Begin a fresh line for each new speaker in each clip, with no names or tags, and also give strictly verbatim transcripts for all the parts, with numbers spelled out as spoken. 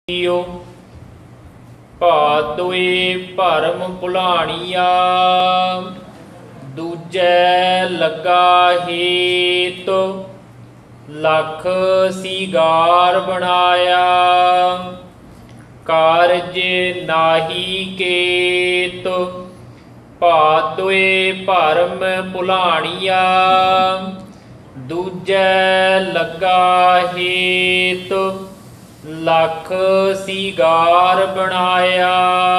भादोए भरम भुलाणिया दूजै लगा हेत लख सिगार बनाया कारज नाही केत। भादोए भरम भुलाणिया दूजै लगा हेत लख सिगार बनाया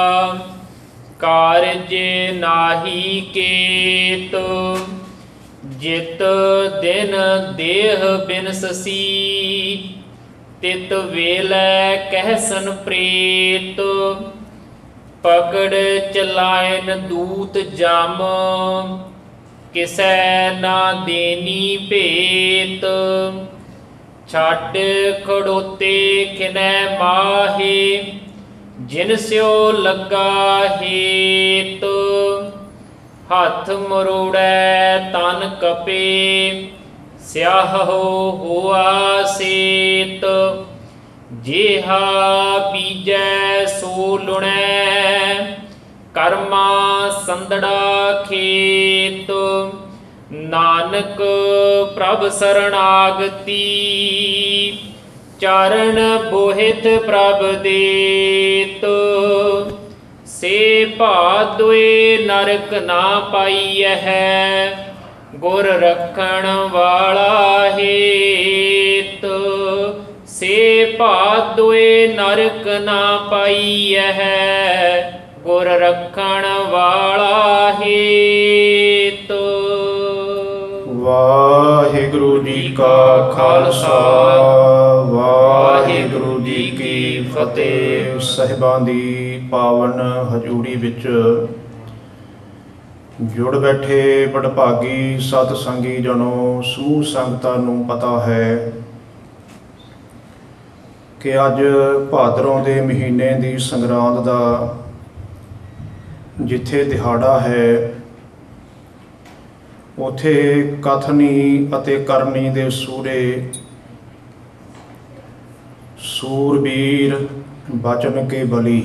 कारज नाही केत। जित दिन देह बिनससी तित वेलै कहसन प्रेत। पकड़ चलायन दूत जम किसै ना देनी भेत। छाड खड़ोते खिनै माहे जिन स्यो लगा हेत। हथ मरोड़ै तन कपे स्याहो होआ सेत। जेहा बीजै सो लुणै कर्मा संदड़ा खेत। नानक प्रभ शरणागति चरण बोहित प्रभ देत। से भादोए नरक ना पाईਐ गुर रखण वाला हेत। से भादोए नरक ना पाईਐ गुर रखण वाला हेत।
वाहिगुरु जी का खालसा वाहिगुरु जी की फतेह। ਸਾਹਿਬਾਂ ਦੀ ਪਾਵਨ ਹਜ਼ੂਰੀ ਵਿੱਚ ਜੁੜ ਬੈਠੇ ਵਡਭਾਗੀ ਸਤ ਸੰਗੀ ਜਨੋ, ਸਮੂਹ ਸੰਗਤਾਂ ਨੂੰ ਪਤਾ ਹੈ ਕਿ ਅੱਜ ਭਾਦਰੋਂ ਦੇ ਮਹੀਨੇ ਦੀ ਸੰਗਰਾਂਦ ਦਾ ਜਿੱਥੇ ਦਿਹਾੜਾ ਹੈ ਉੱਥੇ ਕਥਨੀ ਅਤੇ ਕਰਨੀ ਦੇ ਸੂਰੇ ਸੂਰਬੀਰ ਬਚਨ ਕੇ ਬਲੀ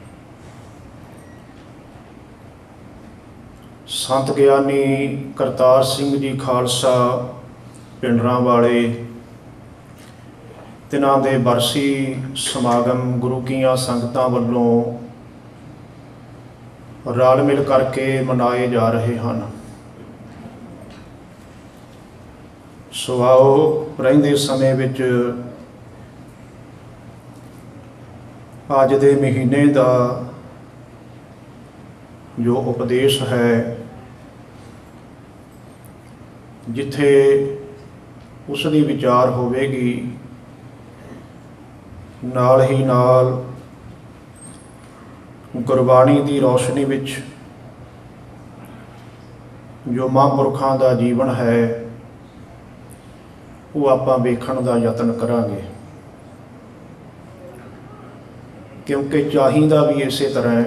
ਸੰਤ ਗਿਆਨੀ ਕਰਤਾਰ ਸਿੰਘ ਜੀ ਖਾਲਸਾ ਪਿੰਡਰਾਂ ਵਾਲੇ ਤਿਨਾਂ ਦੇ ਬਰਸੀ ਸਮਾਗਮ ਗੁਰੂ ਕੀਆਂ ਸੰਗਤਾਂ ਵੱਲੋਂ ਰਲ ਮਿਲ ਕਰਕੇ ਮਨਾਏ ਜਾ ਰਹੇ ਹਨ। ਸੋ ਆਓ ਰਹਿੰਦੇ ਸਮੇਂ ਵਿੱਚ ਅੱਜ ਦੇ ਮਹੀਨੇ ਦਾ ਜੋ ਉਪਦੇਸ਼ ਹੈ, ਜਿੱਥੇ ਉਸ ਦੀ ਵਿਚਾਰ ਹੋਵੇਗੀ, ਨਾਲ ਹੀ ਨਾਲ ਗੁਰਬਾਣੀ ਦੀ ਰੌਸ਼ਨੀ ਵਿੱਚ ਜੋ ਮਹਾਂਪੁਰਖਾਂ ਦਾ ਜੀਵਨ ਹੈ ਉਹ ਆਪਾਂ ਵੇਖਣ ਦਾ ਯਤਨ ਕਰਾਂਗੇ, ਕਿਉਂਕਿ ਚਾਹੀਦਾ ਵੀ ਇਸੇ ਤਰ੍ਹਾਂ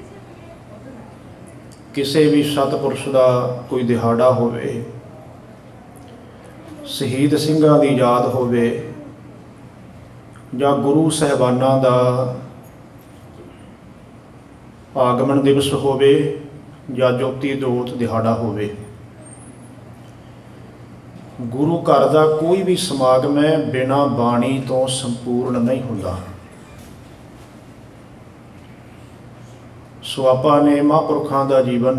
ਕਿਸੇ ਵੀ ਸਤਿਪੁਰਸ਼ ਦਾ ਕੋਈ ਦਿਹਾੜਾ ਹੋਵੇ, ਸ਼ਹੀਦ ਸਿੰਘਾਂ ਦੀ ਯਾਦ ਹੋਵੇ ਜਾਂ ਗੁਰੂ ਸਾਹਿਬਾਨਾਂ ਦਾ ਆਗਮਨ ਦਿਵਸ ਹੋਵੇ ਜਾਂ ਜੋਤੀ ਜੋਤ ਦਿਹਾੜਾ ਹੋਵੇ। ਗੁਰੂ ਘਰ ਦਾ ਕੋਈ ਵੀ ਸਮਾਗਮ ਹੈ ਬਿਨਾਂ ਬਾਣੀ ਤੋਂ ਸੰਪੂਰਨ ਨਹੀਂ ਹੁੰਦਾ। ਸੋ ਆਪਾਂ ਨੇ ਮਹਾਂਪੁਰਖਾਂ ਦਾ ਜੀਵਨ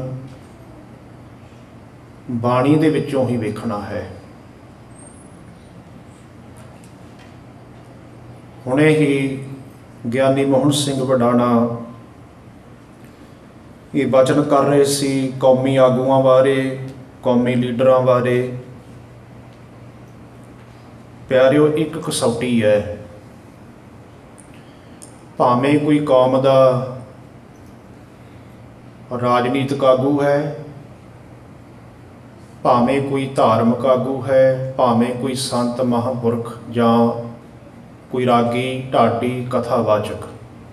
ਬਾਣੀ ਦੇ ਵਿੱਚੋਂ ਹੀ ਵੇਖਣਾ ਹੈ। ਹੁਣੇ ਹੀ ਗਿਆਨੀ ਮੋਹਨ ਸਿੰਘ ਵਡਾਣਾ ਇਹ ਬਚਨ ਕਰ ਰਹੇ ਸੀ ਕੌਮੀ ਆਗੂਆਂ ਬਾਰੇ, ਕੌਮੀ ਲੀਡਰਾਂ ਬਾਰੇ। ਪਿਆਰਿਓ, ਇੱਕ ਕਸੌਟੀ ਹੈ, ਭਾਵੇਂ ਕੋਈ ਕੌਮ ਦਾ ਰਾਜਨੀਤਿਕ ਆਗੂ ਹੈ, ਭਾਵੇਂ ਕੋਈ ਧਾਰਮਿਕ ਆਗੂ ਹੈ, ਭਾਵੇਂ ਕੋਈ ਸੰਤ ਮਹਾਂਪੁਰਖ ਜਾਂ ਕੋਈ ਰਾਗੀ ਢਾਡੀ ਕਥਾਵਾਚਕ,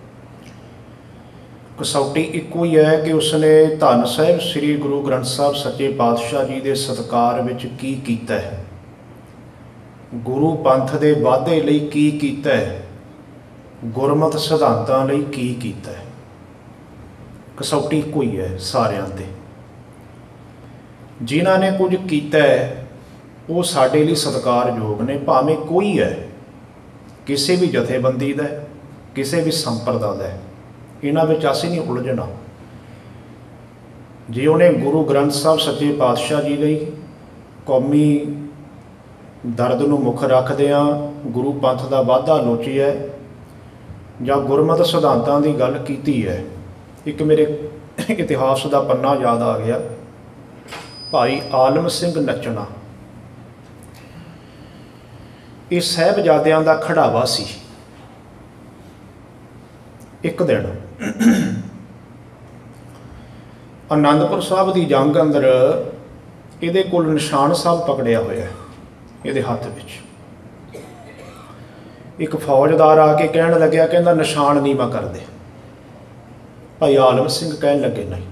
ਕਸੌਟੀ ਇੱਕੋ ਹੀ ਹੈ ਕਿ ਉਸਨੇ ਧੰਨ ਸਾਹਿਬ ਸ੍ਰੀ ਗੁਰੂ ਗ੍ਰੰਥ ਸਾਹਿਬ ਸੱਚੇ ਪਾਤਸ਼ਾਹ ਜੀ ਦੇ ਸਤਿਕਾਰ ਵਿੱਚ ਕੀ ਕੀਤਾ ਹੈ, ਗੁਰੂ ਪੰਥ ਦੇ ਵਾਧੇ ਲਈ ਕੀ ਕੀਤਾ ਹੈ, ਗੁਰਮਤਿ ਸਿਧਾਂਤਾਂ ਲਈ ਕੀ ਕੀਤਾ ਹੈ। ਕਸੌਟੀ ਇੱਕੋ ਹੀ ਹੈ ਸਾਰਿਆਂ 'ਤੇ। ਜਿਨ੍ਹਾਂ ਨੇ ਕੁਝ ਕੀਤਾ ਹੈ ਉਹ ਸਾਡੇ ਲਈ ਸਤਿਕਾਰਯੋਗ ਨੇ, ਭਾਵੇਂ ਕੋਈ ਹੈ, ਕਿਸੇ ਵੀ ਜਥੇਬੰਦੀ ਦਾ, ਕਿਸੇ ਵੀ ਸੰਪਰਦਾ ਦਾ। ਇਹਨਾਂ ਵਿੱਚ ਅਸੀਂ ਨਹੀਂ ਉਲਝਣਾ। ਜੇ ਉਹਨੇ ਗੁਰੂ ਗ੍ਰੰਥ ਸਾਹਿਬ ਸੱਚੇ ਪਾਤਸ਼ਾਹ ਜੀ ਲਈ ਕੌਮੀ ਦਰਦ ਨੂੰ ਮੁੱਖ ਰੱਖਦਿਆਂ ਗੁਰੂ ਪੰਥ ਦਾ ਵਾਧਾ ਲੋਚਿਆ ਜਾਂ ਗੁਰਮਤਿ ਸਿਧਾਂਤਾਂ ਦੀ ਗੱਲ ਕੀਤੀ ਹੈ। ਇੱਕ ਮੇਰੇ ਇਤਿਹਾਸ ਦਾ ਪੰਨਾ ਯਾਦ ਆ ਗਿਆ। ਭਾਈ ਆਲਮ ਸਿੰਘ ਨੱਚਣਾ, ਇਹ ਸਾਹਿਬਜ਼ਾਦਿਆਂ ਦਾ ਖੜਾਵਾ ਸੀ। ਇੱਕ ਦਿਨ ਅਨੰਦਪੁਰ ਸਾਹਿਬ ਦੀ ਜੰਗ ਅੰਦਰ ਇਹਦੇ ਕੋਲ ਨਿਸ਼ਾਨ ਸਾਹਿਬ ਪਕੜਿਆ ਹੋਇਆ, ਇਹਦੇ ਹੱਥ ਵਿੱਚ। ਇੱਕ ਫੌਜਦਾਰ ਆ ਕੇ ਕਹਿਣ ਲੱਗਿਆ, ਕਹਿੰਦਾ ਨਿਸ਼ਾਨ ਨੀਵਾਂ ਕਰ ਦੇ। ਭਾਈ ਆਲਮ ਸਿੰਘ ਕਹਿਣ ਲੱਗੇ, ਨਹੀਂ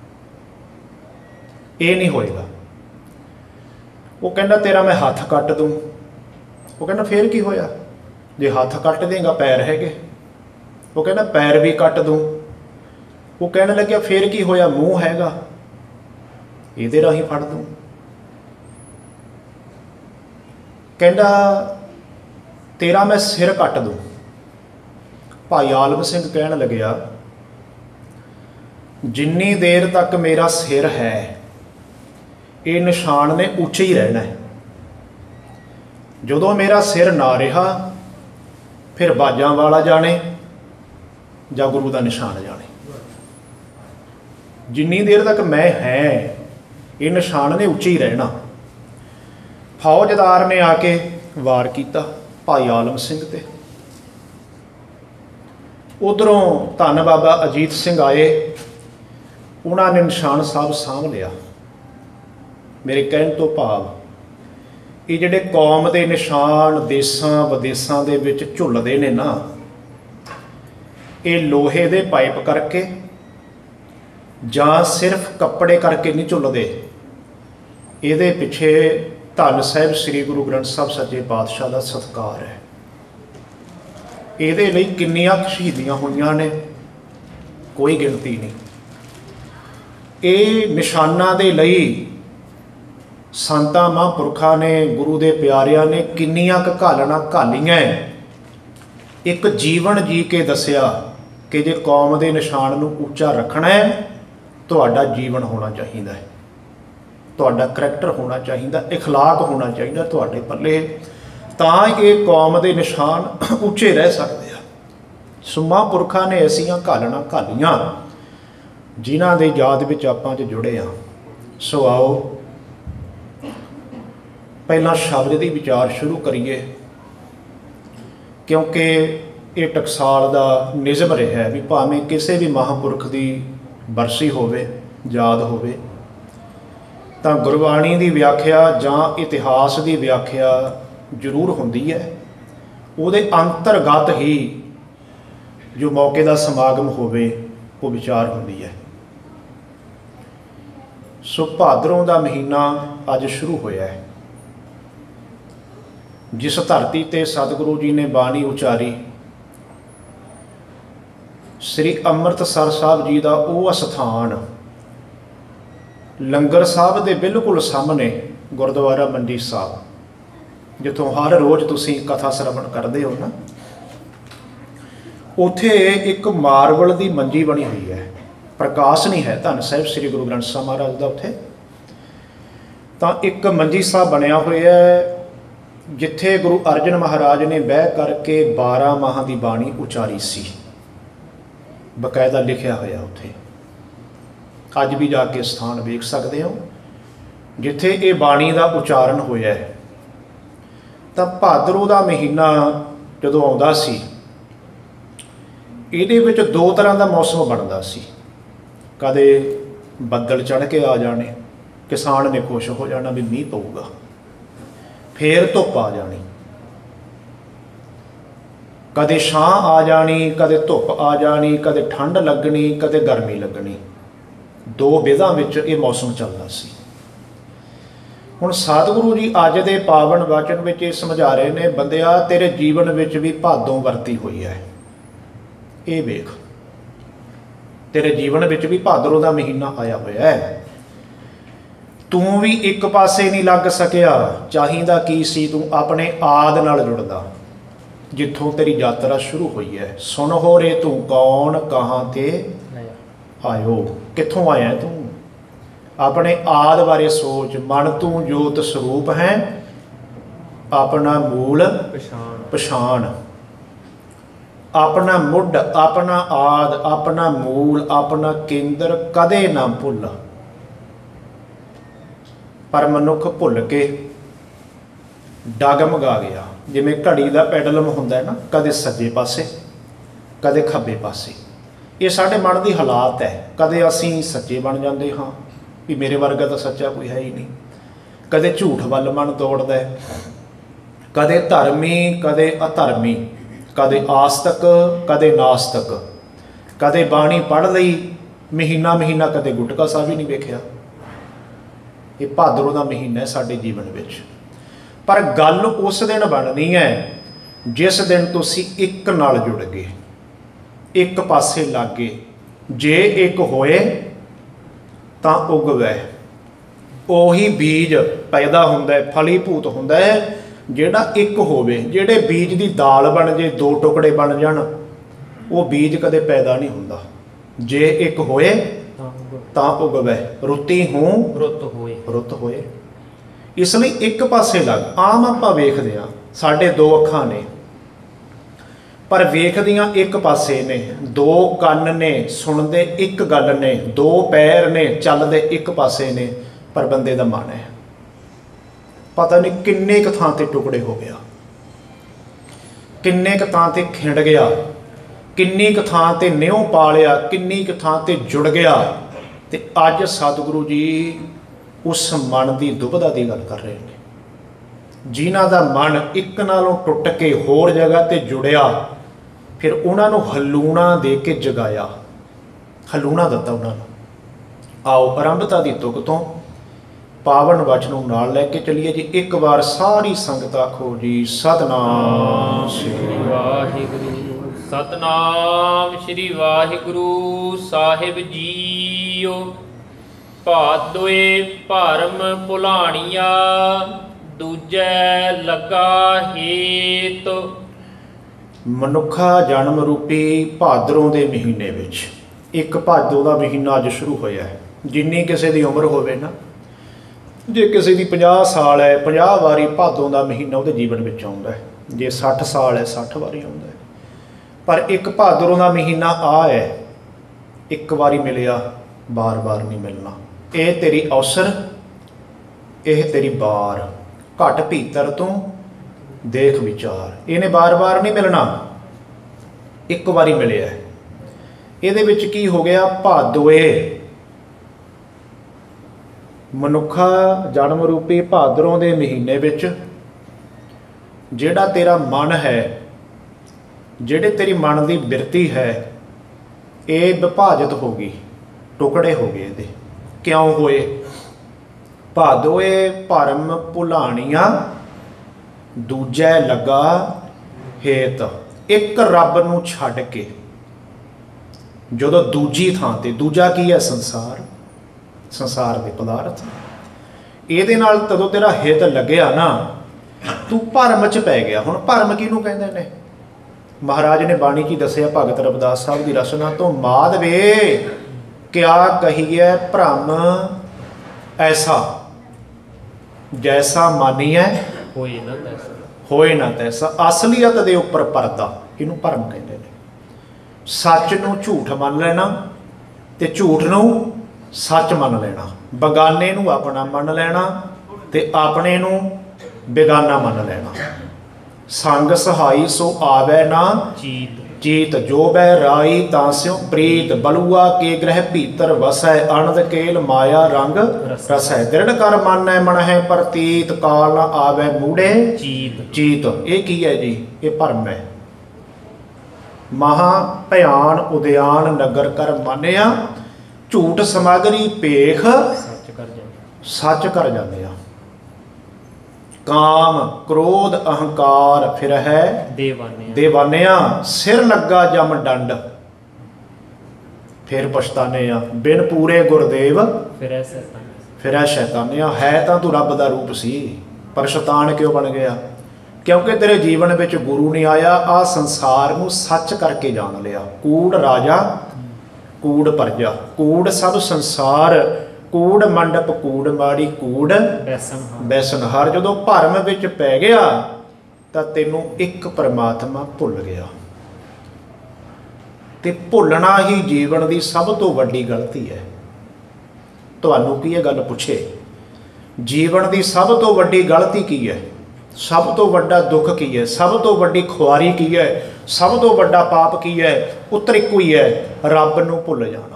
ਇਹ ਨਹੀਂ ਹੋਏਗਾ। ਉਹ ਕਹਿੰਦਾ ਤੇਰਾ ਮੈਂ ਹੱਥ ਕੱਟ ਦੂੰ। ਉਹ ਕਹਿੰਦਾ ਫੇਰ ਕੀ ਹੋਇਆ, ਜੇ ਹੱਥ ਕੱਟ ਦੇਂਗਾ ਪੈਰ ਹੈਗੇ। ਉਹ ਕਹਿੰਦਾ ਪੈਰ ਵੀ ਕੱਟ ਦੂੰ। ਉਹ ਕਹਿਣ ਲੱਗਿਆ ਫੇਰ ਕੀ ਹੋਇਆ, ਮੂੰਹ ਹੈਗਾ, ਇਹਦੇ ਰਾਹੀਂ ਫੜ ਦੂੰ। ਕਹਿੰਦਾ ਤੇਰਾ ਮੈਂ ਸਿਰ ਕੱਟ ਦੂੰ। ਭਾਈ ਆਲਮ ਸਿੰਘ ਕਹਿਣ ਲੱਗਿਆ ਜਿੰਨੀ ਦੇਰ ਤੱਕ ਮੇਰਾ ਸਿਰ ਹੈ ਇਹ ਨਿਸ਼ਾਨ ਨੇ ਉੱਚੇ ਹੀ ਰਹਿਣਾ ਹੈ। ਜਦੋਂ ਮੇਰਾ ਸਿਰ ਨਾ ਰਿਹਾ ਫਿਰ ਬਾਜਾਂ ਵਾਲਾ ਜਾਣੇ ਜਾਂ ਗੁਰੂ ਦਾ ਨਿਸ਼ਾਨ ਜਾਣੇ। ਜਿੰਨੀ ਦੇਰ ਤੱਕ ਮੈਂ ਹੈ ਇਹ ਨਿਸ਼ਾਨ ਨੇ ਉੱਚੇ ਹੀ ਰਹਿਣਾ। ਫੌਜਦਾਰ ਨੇ ਆ ਕੇ ਵਾਰ ਕੀਤਾ ਭਾਈ ਆਲਮ ਸਿੰਘ ਤੇ। ਉਧਰੋਂ ਧੰਨ ਬਾਬਾ ਅਜੀਤ ਸਿੰਘ ਆਏ, ਉਹਨਾਂ ਨੇ ਨਿਸ਼ਾਨ ਸਾਹਿਬ ਸਾਂਭ ਲਿਆ। ਮੇਰੇ ਕਹਿਣ ਤੋਂ ਭਾਵ ਇਹ ਜਿਹੜੇ ਕੌਮ ਦੇ ਨਿਸ਼ਾਨ ਦੇਸਾਂ ਵਿਦੇਸਾਂ ਦੇ ਵਿੱਚ ਝੁੱਲਦੇ ਨੇ ਨਾ, ਇਹ ਲੋਹੇ ਦੇ ਪਾਈਪ ਕਰਕੇ ਜਾਂ ਸਿਰਫ ਕੱਪੜੇ ਕਰਕੇ ਨਹੀਂ ਝੁੱਲਦੇ। ਇਹਦੇ ਪਿੱਛੇ ਧੰਨ ਸਾਹਿਬ ਸ੍ਰੀ ਗੁਰੂ ਗ੍ਰੰਥ ਸਾਹਿਬ ਸੱਚੇ ਪਾਤਸ਼ਾਹ ਦਾ ਸਤਿਕਾਰ ਹੈ। ਇਹਦੇ ਲਈ ਕਿੰਨੀਆਂ ਸ਼ਹੀਦੀਆਂ ਹੋਈਆਂ ਨੇ, ਕੋਈ ਗਿਣਤੀ ਨਹੀਂ। ਇਹ ਨਿਸ਼ਾਨਾਂ ਦੇ ਲਈ ਸੰਤਾਂ ਮਹਾਂਪੁਰਖਾਂ ਨੇ, ਗੁਰੂ ਦੇ ਪਿਆਰਿਆਂ ਨੇ ਕਿੰਨੀਆਂ ਕੁ ਘਾਲਣਾ ਘਾਲੀਆਂ। ਇੱਕ ਜੀਵਨ ਜੀ ਕੇ ਦੱਸਿਆ ਕਿ ਜੇ ਕੌਮ ਦੇ ਨਿਸ਼ਾਨ ਨੂੰ ਉੱਚਾ ਰੱਖਣਾ ਹੈ ਤੁਹਾਡਾ ਜੀਵਨ ਹੋਣਾ ਚਾਹੀਦਾ ਹੈ, ਤੁਹਾਡਾ ਕਰੈਕਟਰ ਹੋਣਾ ਚਾਹੀਦਾ, ਇਖਲਾਕ ਹੋਣਾ ਚਾਹੀਦਾ ਤੁਹਾਡੇ ਪੱਲੇ, ਤਾਂ ਇਹ ਕੌਮ ਦੇ ਨਿਸ਼ਾਨ ਉੱਚੇ ਰਹਿ ਸਕਦੇ ਆ। ਸੋ ਮਹਾਂਪੁਰਖਾਂ ਨੇ ਐਸੀਆਂ ਘਾਲਣਾ ਘਾਲੀਆਂ ਜਿਨ੍ਹਾਂ ਦੇ ਯਾਦ ਵਿੱਚ ਆਪਾਂ 'ਚ ਜੁੜੇ ਆ। ਸੋ ਆਓ ਪਹਿਲਾਂ ਸ਼ਬਦ ਦੀ ਵਿਚਾਰ ਸ਼ੁਰੂ ਕਰੀਏ, ਕਿਉਂਕਿ ਇਹ ਟਕਸਾਲ ਦਾ ਨਿਯਮ ਰਿਹਾ ਵੀ ਭਾਵੇਂ ਕਿਸੇ ਵੀ ਮਹਾਂਪੁਰਖ ਦੀ ਬਰਸੀ ਹੋਵੇ, ਯਾਦ ਹੋਵੇ, ਤਾਂ ਗੁਰਬਾਣੀ ਦੀ ਵਿਆਖਿਆ ਜਾਂ ਇਤਿਹਾਸ ਦੀ ਵਿਆਖਿਆ ਜ਼ਰੂਰ ਹੁੰਦੀ ਹੈ। ਉਹਦੇ ਅੰਤਰਗਤ ਹੀ ਜੋ ਮੌਕੇ ਦਾ ਸਮਾਗਮ ਹੋਵੇ ਉਹ ਵਿਚਾਰ ਹੁੰਦੀ ਹੈ। ਸੋ ਭਾਦਰੋਂ ਦਾ ਮਹੀਨਾ ਅੱਜ ਸ਼ੁਰੂ ਹੋਇਆ ਹੈ। ਜਿਸ ਧਰਤੀ ਤੇ ਸਤਿਗੁਰੂ ਜੀ ਨੇ ਬਾਣੀ ਉਚਾਰੀ, ਸ੍ਰੀ ਅੰਮ੍ਰਿਤਸਰ ਸਾਹਿਬ ਜੀ ਦਾ ਉਹ ਅਸਥਾਨ, ਲੰਗਰ ਸਾਹਿਬ ਦੇ ਬਿਲਕੁਲ ਸਾਹਮਣੇ ਗੁਰਦੁਆਰਾ ਮੰਡੀ ਸਾਹਿਬ, ਜਿੱਥੋਂ ਹਰ ਰੋਜ਼ ਤੁਸੀਂ ਕਥਾ ਸਰਵਣ ਕਰਦੇ ਹੋ ਨਾ, ਉੱਥੇ ਇੱਕ ਮਾਰਬਲ ਦੀ ਮੰਜੀ ਬਣੀ ਹੋਈ ਹੈ। ਪ੍ਰਕਾਸ਼ ਨਹੀਂ ਹੈ ਧੰਨ ਸਾਹਿਬ ਸ੍ਰੀ ਗੁਰੂ ਗ੍ਰੰਥ ਸਾਹਿਬ ਮਹਾਰਾਜ ਦਾ। ਉੱਥੇ ਤਾਂ ਇੱਕ ਮੰਜੀ ਸਾਹਿਬ ਬਣਿਆ ਹੋਇਆ ਹੈ ਜਿੱਥੇ ਗੁਰੂ ਅਰਜਨ ਮਹਾਰਾਜ ਨੇ ਬਹਿ ਕਰਕੇ ਬਾਰਾਂ ਮਾਹਾਂ ਦੀ ਬਾਣੀ ਉਚਾਰੀ ਸੀ। ਬਕਾਇਦਾ ਲਿਖਿਆ ਹੋਇਆ ਉੱਥੇ। ਅੱਜ ਵੀ ਜਾ ਕੇ ਸਥਾਨ ਵੇਖ ਸਕਦੇ ਹੋ ਜਿੱਥੇ ਇਹ ਬਾਣੀ ਦਾ ਉਚਾਰਨ ਹੋਇਆ ਹੈ। ਤਾਂ ਭਾਦਰੋਂ ਦਾ ਮਹੀਨਾ ਜਦੋਂ ਆਉਂਦਾ ਸੀ, ਇਹਦੇ ਵਿੱਚ ਦੋ ਤਰ੍ਹਾਂ ਦਾ ਮੌਸਮ ਬਣਦਾ ਸੀ। ਕਦੇ ਬੱਦਲ ਚੜ੍ਹ ਕੇ ਆ ਜਾਣੇ, ਕਿਸਾਨ ਨੇ ਖੁਸ਼ ਹੋ ਜਾਣਾ ਵੀ ਮੀਂਹ ਪਊਗਾ, ਫੇਰ ਧੁੱਪ ਆ ਜਾਣੀ। ਕਦੇ ਛਾਂ ਆ ਜਾਣੀ, ਕਦੇ ਧੁੱਪ ਆ ਜਾਣੀ, ਕਦੇ ਠੰਡ ਲੱਗਣੀ, ਕਦੇ ਗਰਮੀ ਲੱਗਣੀ। ਦੋ ਵਿਧਾਂ ਵਿੱਚ ਇਹ ਮੌਸਮ ਚੱਲਦਾ ਸੀ। ਹੁਣ ਸਤਿਗੁਰੂ ਜੀ ਅੱਜ ਦੇ ਪਾਵਨ ਵਚਨ ਵਿੱਚ ਇਹ ਸਮਝਾ ਰਹੇ ਨੇ, ਬੰਦਿਆ ਤੇਰੇ ਜੀਵਨ ਵਿੱਚ ਵੀ ਭਾਦੋਂ ਵਰਤੀ ਹੋਈ ਹੈ। ਇਹ ਵੇਖ, ਤੇਰੇ ਜੀਵਨ ਵਿੱਚ ਵੀ ਭਾਦਰੋਂ ਦਾ ਮਹੀਨਾ ਆਇਆ ਹੋਇਆ ਹੈ। ਤੂੰ ਵੀ ਇੱਕ ਪਾਸੇ ਨਹੀਂ ਲੱਗ ਸਕਿਆ। ਚਾਹੀਦਾ ਕੀ ਸੀ, ਤੂੰ ਆਪਣੇ ਆਦ ਨਾਲ ਜੁੜਦਾ, ਜਿੱਥੋਂ ਤੇਰੀ ਯਾਤਰਾ ਸ਼ੁਰੂ ਹੋਈ ਹੈ। ਸੁਣ ਹੋ ਰੇ ਤੂੰ ਕੌਣ, ਕਹਾਂ ਤੇ ਆਇਓ। ਕਿੱਥੋਂ ਆਇਆ ਤੂੰ? ਆਪਣੇ ਆਦ ਬਾਰੇ ਸੋਚ। ਮਨ ਤੂੰ ਜੋਤ ਸਰੂਪ ਹੈ, ਆਪਣਾ ਮੂਲ
ਪਛਾਣ
ਪਛਾਣ। ਆਪਣਾ ਮੁੱਢ, ਆਪਣਾ ਆਦ, ਆਪਣਾ ਮੂਲ, ਆਪਣਾ ਕੇਂਦਰ ਕਦੇ ਨਾ ਭੁੱਲ। ਪਰ ਮਨੁੱਖ ਭੁੱਲ ਕੇ ਡਗਮਗਾ ਗਿਆ। ਜਿਵੇਂ ਘੜੀ ਦਾ ਪੈਡਲਮ ਹੁੰਦਾ ਹੈ ਨਾ, ਕਦੇ ਸੱਜੇ ਪਾਸੇ ਕਦੇ ਖੱਬੇ ਪਾਸੇ। ਇਹ ਸਾਡੇ ਮਨ ਦੀ ਹਾਲਾਤ ਹੈ। ਕਦੇ ਅਸੀਂ ਸੱਚੇ ਬਣ ਜਾਂਦੇ ਹਾਂ ਵੀ ਮੇਰੇ ਵਰਗਾ ਤਾਂ ਸੱਚਾ ਕੋਈ ਹੈ ਹੀ ਨਹੀਂ, ਕਦੇ ਝੂਠ ਵੱਲ ਮਨ ਦੌੜਦਾ ਹੈ, ਕਦੇ ਧਰਮੀ ਕਦੇ ਅਧਰਮੀ, ਕਦੇ ਆਸਤਕ ਕਦੇ ਨਾਸਤਕ, ਕਦੇ ਬਾਣੀ ਪੜ੍ਹ ਲਈ ਮਹੀਨਾ ਮਹੀਨਾ, ਕਦੇ ਗੁਟਕਾ ਸਾਹਿਬ ਵੀ ਨਹੀਂ ਵੇਖਿਆ। ਇਹ ਭਾਦਰੋਂ ਦਾ ਮਹੀਨਾ ਹੈ ਸਾਡੇ ਜੀਵਨ ਵਿੱਚ। ਪਰ ਗੱਲ ਉਸ ਦਿਨ ਬਣਨੀ ਹੈ ਜਿਸ ਦਿਨ ਤੁਸੀਂ ਇੱਕ ਨਾਲ ਜੁੜ ਗਏ, ਇੱਕ ਪਾਸੇ ਲੱਗ ਗਏ। ਜੇ ਇੱਕ ਹੋਏ ਤਾਂ ਉਗਵੈ। ਉਹੀ ਬੀਜ ਪੈਦਾ ਹੁੰਦਾ ਹੈ, ਫਲੀਭੂਤ ਹੁੰਦਾ ਹੈ ਜਿਹੜਾ ਇੱਕ ਹੋਵੇ। ਜਿਹੜੇ ਬੀਜ ਦੀ ਦਾਲ ਬਣ ਜੇ, ਦੋ ਟੁਕੜੇ ਬਣ ਜਾਣ, ਉਹ ਬੀਜ ਕਦੇ ਪੈਦਾ ਨਹੀਂ ਹੁੰਦਾ। ਜੇ ਇੱਕ ਹੋਏ ਤਾਂ ਉਗਵੈ। ਰੁੱਤੀ ਹੂੰ
ਰੁੱਤ ਹੋਏ
ਰੁੱਤ ਹੋਏ। ਇਸ ਲਈ ਇੱਕ ਪਾਸੇ ਲੱਗ। ਆਮ ਆਪਾਂ ਵੇਖਦੇ ਹਾਂ ਸਾਡੇ ਦੋ ਅੱਖਾਂ ਨੇ ਪਰ ਵੇਖਦੀਆਂ ਇੱਕ ਪਾਸੇ ਨੇ, ਦੋ ਕੰਨ ਨੇ ਸੁਣਦੇ ਇੱਕ ਗੱਲ ਨੇ, ਦੋ ਪੈਰ ਨੇ ਚੱਲਦੇ ਇੱਕ ਪਾਸੇ ਨੇ, ਪਰ ਬੰਦੇ ਦਾ ਮਨ ਹੈ ਪਤਾ ਨਹੀਂ ਕਿੰਨੇ ਕੁ ਥਾਂ ਤੇ ਟੁਕੜੇ ਹੋ ਗਿਆ, ਕਿੰਨੇ ਕੁ ਥਾਂ ਤੇ ਖਿੰਡ ਗਿਆ, ਕਿੰਨੀ ਕੁ ਥਾਂ ਤੇ ਨਿਉ ਪਾ ਲਿਆ, ਕਿੰਨੀ ਕੁ ਥਾਂ ਤੇ ਜੁੜ ਗਿਆ। ਤੇ ਅੱਜ ਸਤਿਗੁਰੂ ਜੀ ਉਸ ਮਨ ਦੀ ਦੁਬਿਧਾ ਦੀ ਗੱਲ ਕਰ ਰਹੇ ਨੇ, ਜਿਨ੍ਹਾਂ ਦਾ ਮਨ ਇੱਕ ਨਾਲੋਂ ਟੁੱਟ ਕੇ ਹੋਰ ਜਗ੍ਹਾ ਤੇ ਜੁੜਿਆ। ਫਿਰ ਉਹਨਾਂ ਨੂੰ ਹਲੂਣਾ ਦੇ ਕੇ ਜਗਾਇਆ, ਹਲੂਣਾ ਦਿੱਤਾ ਉਹਨਾਂ ਨੂੰ। ਆਓ ਆਰੰਭਤਾ ਦੀ ਤੁਕ ਤੋਂ ਪਾਵਨ ਵਚਨ ਨੂੰ ਨਾਲ ਲੈ ਕੇ ਚੱਲੀਏ ਜੀ। ਇੱਕ ਵਾਰ ਸਾਰੀ ਸੰਗਤ ਆਖੋ ਜੀ, ਸਤਿਨਾਮ ਸ੍ਰੀ
ਵਾਹਿਗੁਰੂ। ਸਤਿਨਾਮ ਸ੍ਰੀ ਵਾਹਿਗੁਰੂ ਸਾਹਿਬ ਜੀਓ। ਭਾਦੋਏ ਭਰਮ ਭੁਲਾਣੀਆ, ਦੂਜੈ ਲੱਗਾ ਹੇਤ।
ਮਨੁੱਖਾ ਜਨਮ ਰੂਪੀ ਭਾਦਰੋਂ ਦੇ ਮਹੀਨੇ ਵਿੱਚ, ਇੱਕ ਭਾਦੋਂ ਦਾ ਮਹੀਨਾ ਅੱਜ ਸ਼ੁਰੂ ਹੋਇਆ ਹੈ। ਜਿੰਨੀ ਕਿਸੇ ਦੀ ਉਮਰ ਹੋਵੇ ਨਾ, ਜੇ ਕਿਸੇ ਦੀ ਪੰਜਾਹ ਸਾਲ ਹੈ, ਪੰਜਾਹ ਵਾਰੀ ਭਾਦੋਂ ਦਾ ਮਹੀਨਾ ਉਹਦੇ ਜੀਵਨ ਵਿੱਚ ਆਉਂਦਾ ਹੈ। ਜੇ ਸੱਠ ਸਾਲ ਹੈ, ਸੱਠ ਵਾਰੀ ਆਉਂਦਾ ਹੈ। ਪਰ ਇੱਕ ਭਾਦਰੋਂ ਦਾ ਮਹੀਨਾ ਆ ਹੈ, ਇੱਕ ਵਾਰੀ ਮਿਲਿਆ, ਬਾਰ ਬਾਰ ਨਹੀਂ ਮਿਲਣਾ। ਇਹ ਤੇਰੀ ਅਵਸਰ, ਇਹ ਤੇਰੀ ਬਾਰ। ਘਟ ਭੀਤਰ ਤੋਂ ਦੇਖ ਵਿਚਾਰ। ਇਹਨੇ ਬਾਰ ਬਾਰ ਨਹੀਂ ਮਿਲਣਾ, ਇੱਕ ਵਾਰੀ ਮਿਲਿਆ। ਇਹਦੇ ਵਿੱਚ ਕੀ ਹੋ ਗਿਆ? ਭਾਦੋਏ। ਮਨੁੱਖਾ ਜਨਮ ਰੂਪੀ ਭਾਦਰੋਂ ਦੇ ਮਹੀਨੇ ਵਿੱਚ ਜਿਹੜਾ ਤੇਰਾ ਮਨ ਹੈ, ਜਿਹੜੇ ਤੇਰੀ ਮਨ ਦੀ ਬਿਰਤੀ ਹੈ, ਇਹ ਵਿਭਾਜਿਤ ਹੋ ਗਈ, ਟੁਕੜੇ ਹੋ ਗਏ। ਇਹਦੇ ਕਿਉਂ ਹੋਏ? ਭਾਦੋਏ ਭਰਮ ਭੁਲਾਣੀਆਂ, ਦੂਜੈ ਲੱਗਾ ਹੇਤ। ਇੱਕ ਰੱਬ ਨੂੰ ਛੱਡ ਕੇ ਜਦੋਂ ਦੂਜੀ ਥਾਂ ਤੇ, ਦੂਜਾ ਕੀ ਹੈ? ਸੰਸਾਰ, ਸੰਸਾਰ ਦੇ ਪਦਾਰਥ। ਇਹਦੇ ਨਾਲ ਤਦੋਂ ਤੇਰਾ ਹਿੱਤ ਲੱਗਿਆ ਨਾ, ਤੂੰ ਭਰਮ 'ਚ ਪੈ ਗਿਆ। ਹੁਣ ਭਰਮ ਕਿਹਨੂੰ ਕਹਿੰਦੇ ਨੇ? ਮਹਾਰਾਜ ਨੇ ਬਾਣੀ 'ਚ ਦੱਸਿਆ, ਭਗਤ ਰਵਿਦਾਸ ਸਾਹਿਬ ਦੀ ਰਚਨਾ ਤੋਂ, ਮਾਧਵੇ ਕਿਆ ਕਹੀਏ ਭਰਮ ਐਸਾ, ਜੈਸਾ ਮਾਨੀਐ
ਹੋਏ ਨਾ ਤੈਸਾ,
ਹੋਏ ਨਾ ਤੈਸਾ। ਅਸਲੀਅਤ ਦੇ ਉੱਪਰ ਪਰਦਾ, ਇਹਨੂੰ ਭਰਮ ਕਹਿੰਦੇ ਨੇ। ਸੱਚ ਨੂੰ ਝੂਠ ਮੰਨ ਲੈਣਾ ਤੇ ਝੂਠ ਨੂੰ ਸੱਚ ਮੰਨ ਲੈਣਾ, ਬਗਾਨੇ ਨੂੰ ਆਪਣਾ ਮੰਨ ਲੈਣਾ ਤੇ ਆਪਣੇ ਨੂੰ ਬੇਗਾਨਾ ਮੰਨ ਲੈਣਾ। ਸੰਗ ਸਹਾਈ ਸੋ ਆਵੈ ਨਾ
ਚੀਤ,
ਚੀਤ ਜੋ ਬੈ ਰਾਈ ਤਾਂ ਸਿਉ ਪ੍ਰੀਤ। ਬਲੂਆ ਕੇ ਗ੍ਰਹਿ ਭੀਤਰ ਵਸੈ, ਅਨੰਦ ਕੇਲ ਮਾਇਆ ਰੰਗ ਰਸੈ। ਦ੍ਰਿੜ ਕਰ ਮਾਨੈ ਮਨ ਹੈ ਪ੍ਰਤੀਤ, ਕਾਲ ਨਾ ਆਵੈ ਮੂੜੇ
ਚੀਤ
ਚੀਤ। ਇਹ ਕੀ ਹੈ ਜੀ? ਇਹ ਭਰਮ ਹੈ। ਮਹਾ ਭਿਆਨ ਉਦਿਆਨ ਨਗਰ ਕਰ ਮਾਨਿਆ, ਝੂਠ ਸਮਗਰੀ ਭੇਖ
ਸੱਚ ਕਰ ਜਾਂਦੇ,
ਸੱਚ ਕਰ ਜਾਂਦੇ ਆ। ਕਾਮ ਕ੍ਰੋਧ ਅਹੰਕਾਰ ਫਿਰ ਹੈ
ਦੇਵਾਨੇ
ਦੇਵਾਨਿਆ। ਸਿਰ ਲੱਗਾ ਜਮ ਡੰਡ ਫਿਰ ਪਛਤਾਨੇ ਆ। ਬਿਨ ਪੂਰੇ ਗੁਰਦੇਵ
ਫਿਰ ਐ ਸੈਤਾਨ
ਫਿਰ ਹੈ ਸ਼ੈਤਾਨਿਆ। ਹੈ ਤਾਂ ਤੂੰ ਰੱਬ ਦਾ ਰੂਪ ਸੀ, ਪਰ ਸ਼ੈਤਾਨ ਕਿਉਂ ਬਣ ਗਿਆ? ਕਿਉਂਕਿ ਤੇਰੇ ਜੀਵਨ ਵਿੱਚ ਗੁਰੂ ਨਹੀਂ ਆਇਆ। ਆ ਸੰਸਾਰ ਨੂੰ ਸੱਚ ਕਰਕੇ ਜਾਣ ਲਿਆ। ਕੂੜ ਰਾਜਾ ਕੂੜ ਪਰਜਾ, ਕੂੜ ਸਭ ਸੰਸਾਰ, ਕੂੜ ਮੰਡਪ ਕੂੜ ਮਾੜੀ, ਕੂੜ
ਬੈਸਨ
ਬੈਸਨ ਹਰ। ਜਦੋਂ ਭਰਮ ਵਿੱਚ ਪੈ ਗਿਆ ਤਾਂ ਤੈਨੂੰ ਇੱਕ ਪਰਮਾਤਮਾ ਭੁੱਲ ਗਿਆ। ਤੇ ਭੁੱਲਣਾ ਹੀ ਜੀਵਨ ਦੀ ਸਭ ਤੋਂ ਵੱਡੀ ਗਲਤੀ ਹੈ। ਤੁਹਾਨੂੰ ਕੀ ਇਹ ਗੱਲ ਪੁੱਛੇ, ਜੀਵਨ ਦੀ ਸਭ ਤੋਂ ਵੱਡੀ ਗਲਤੀ ਕੀ ਹੈ? ਸਭ ਤੋਂ ਵੱਡਾ ਦੁੱਖ ਕੀ ਹੈ? ਸਭ ਤੋਂ ਵੱਡੀ ਖੁਆਰੀ ਕੀ ਹੈ? ਸਭ ਤੋਂ ਵੱਡਾ ਪਾਪ ਕੀ ਹੈ? ਉੱਤਰ ਇੱਕੋ ਹੀ ਹੈ, ਰੱਬ ਨੂੰ ਭੁੱਲ ਜਾਣਾ।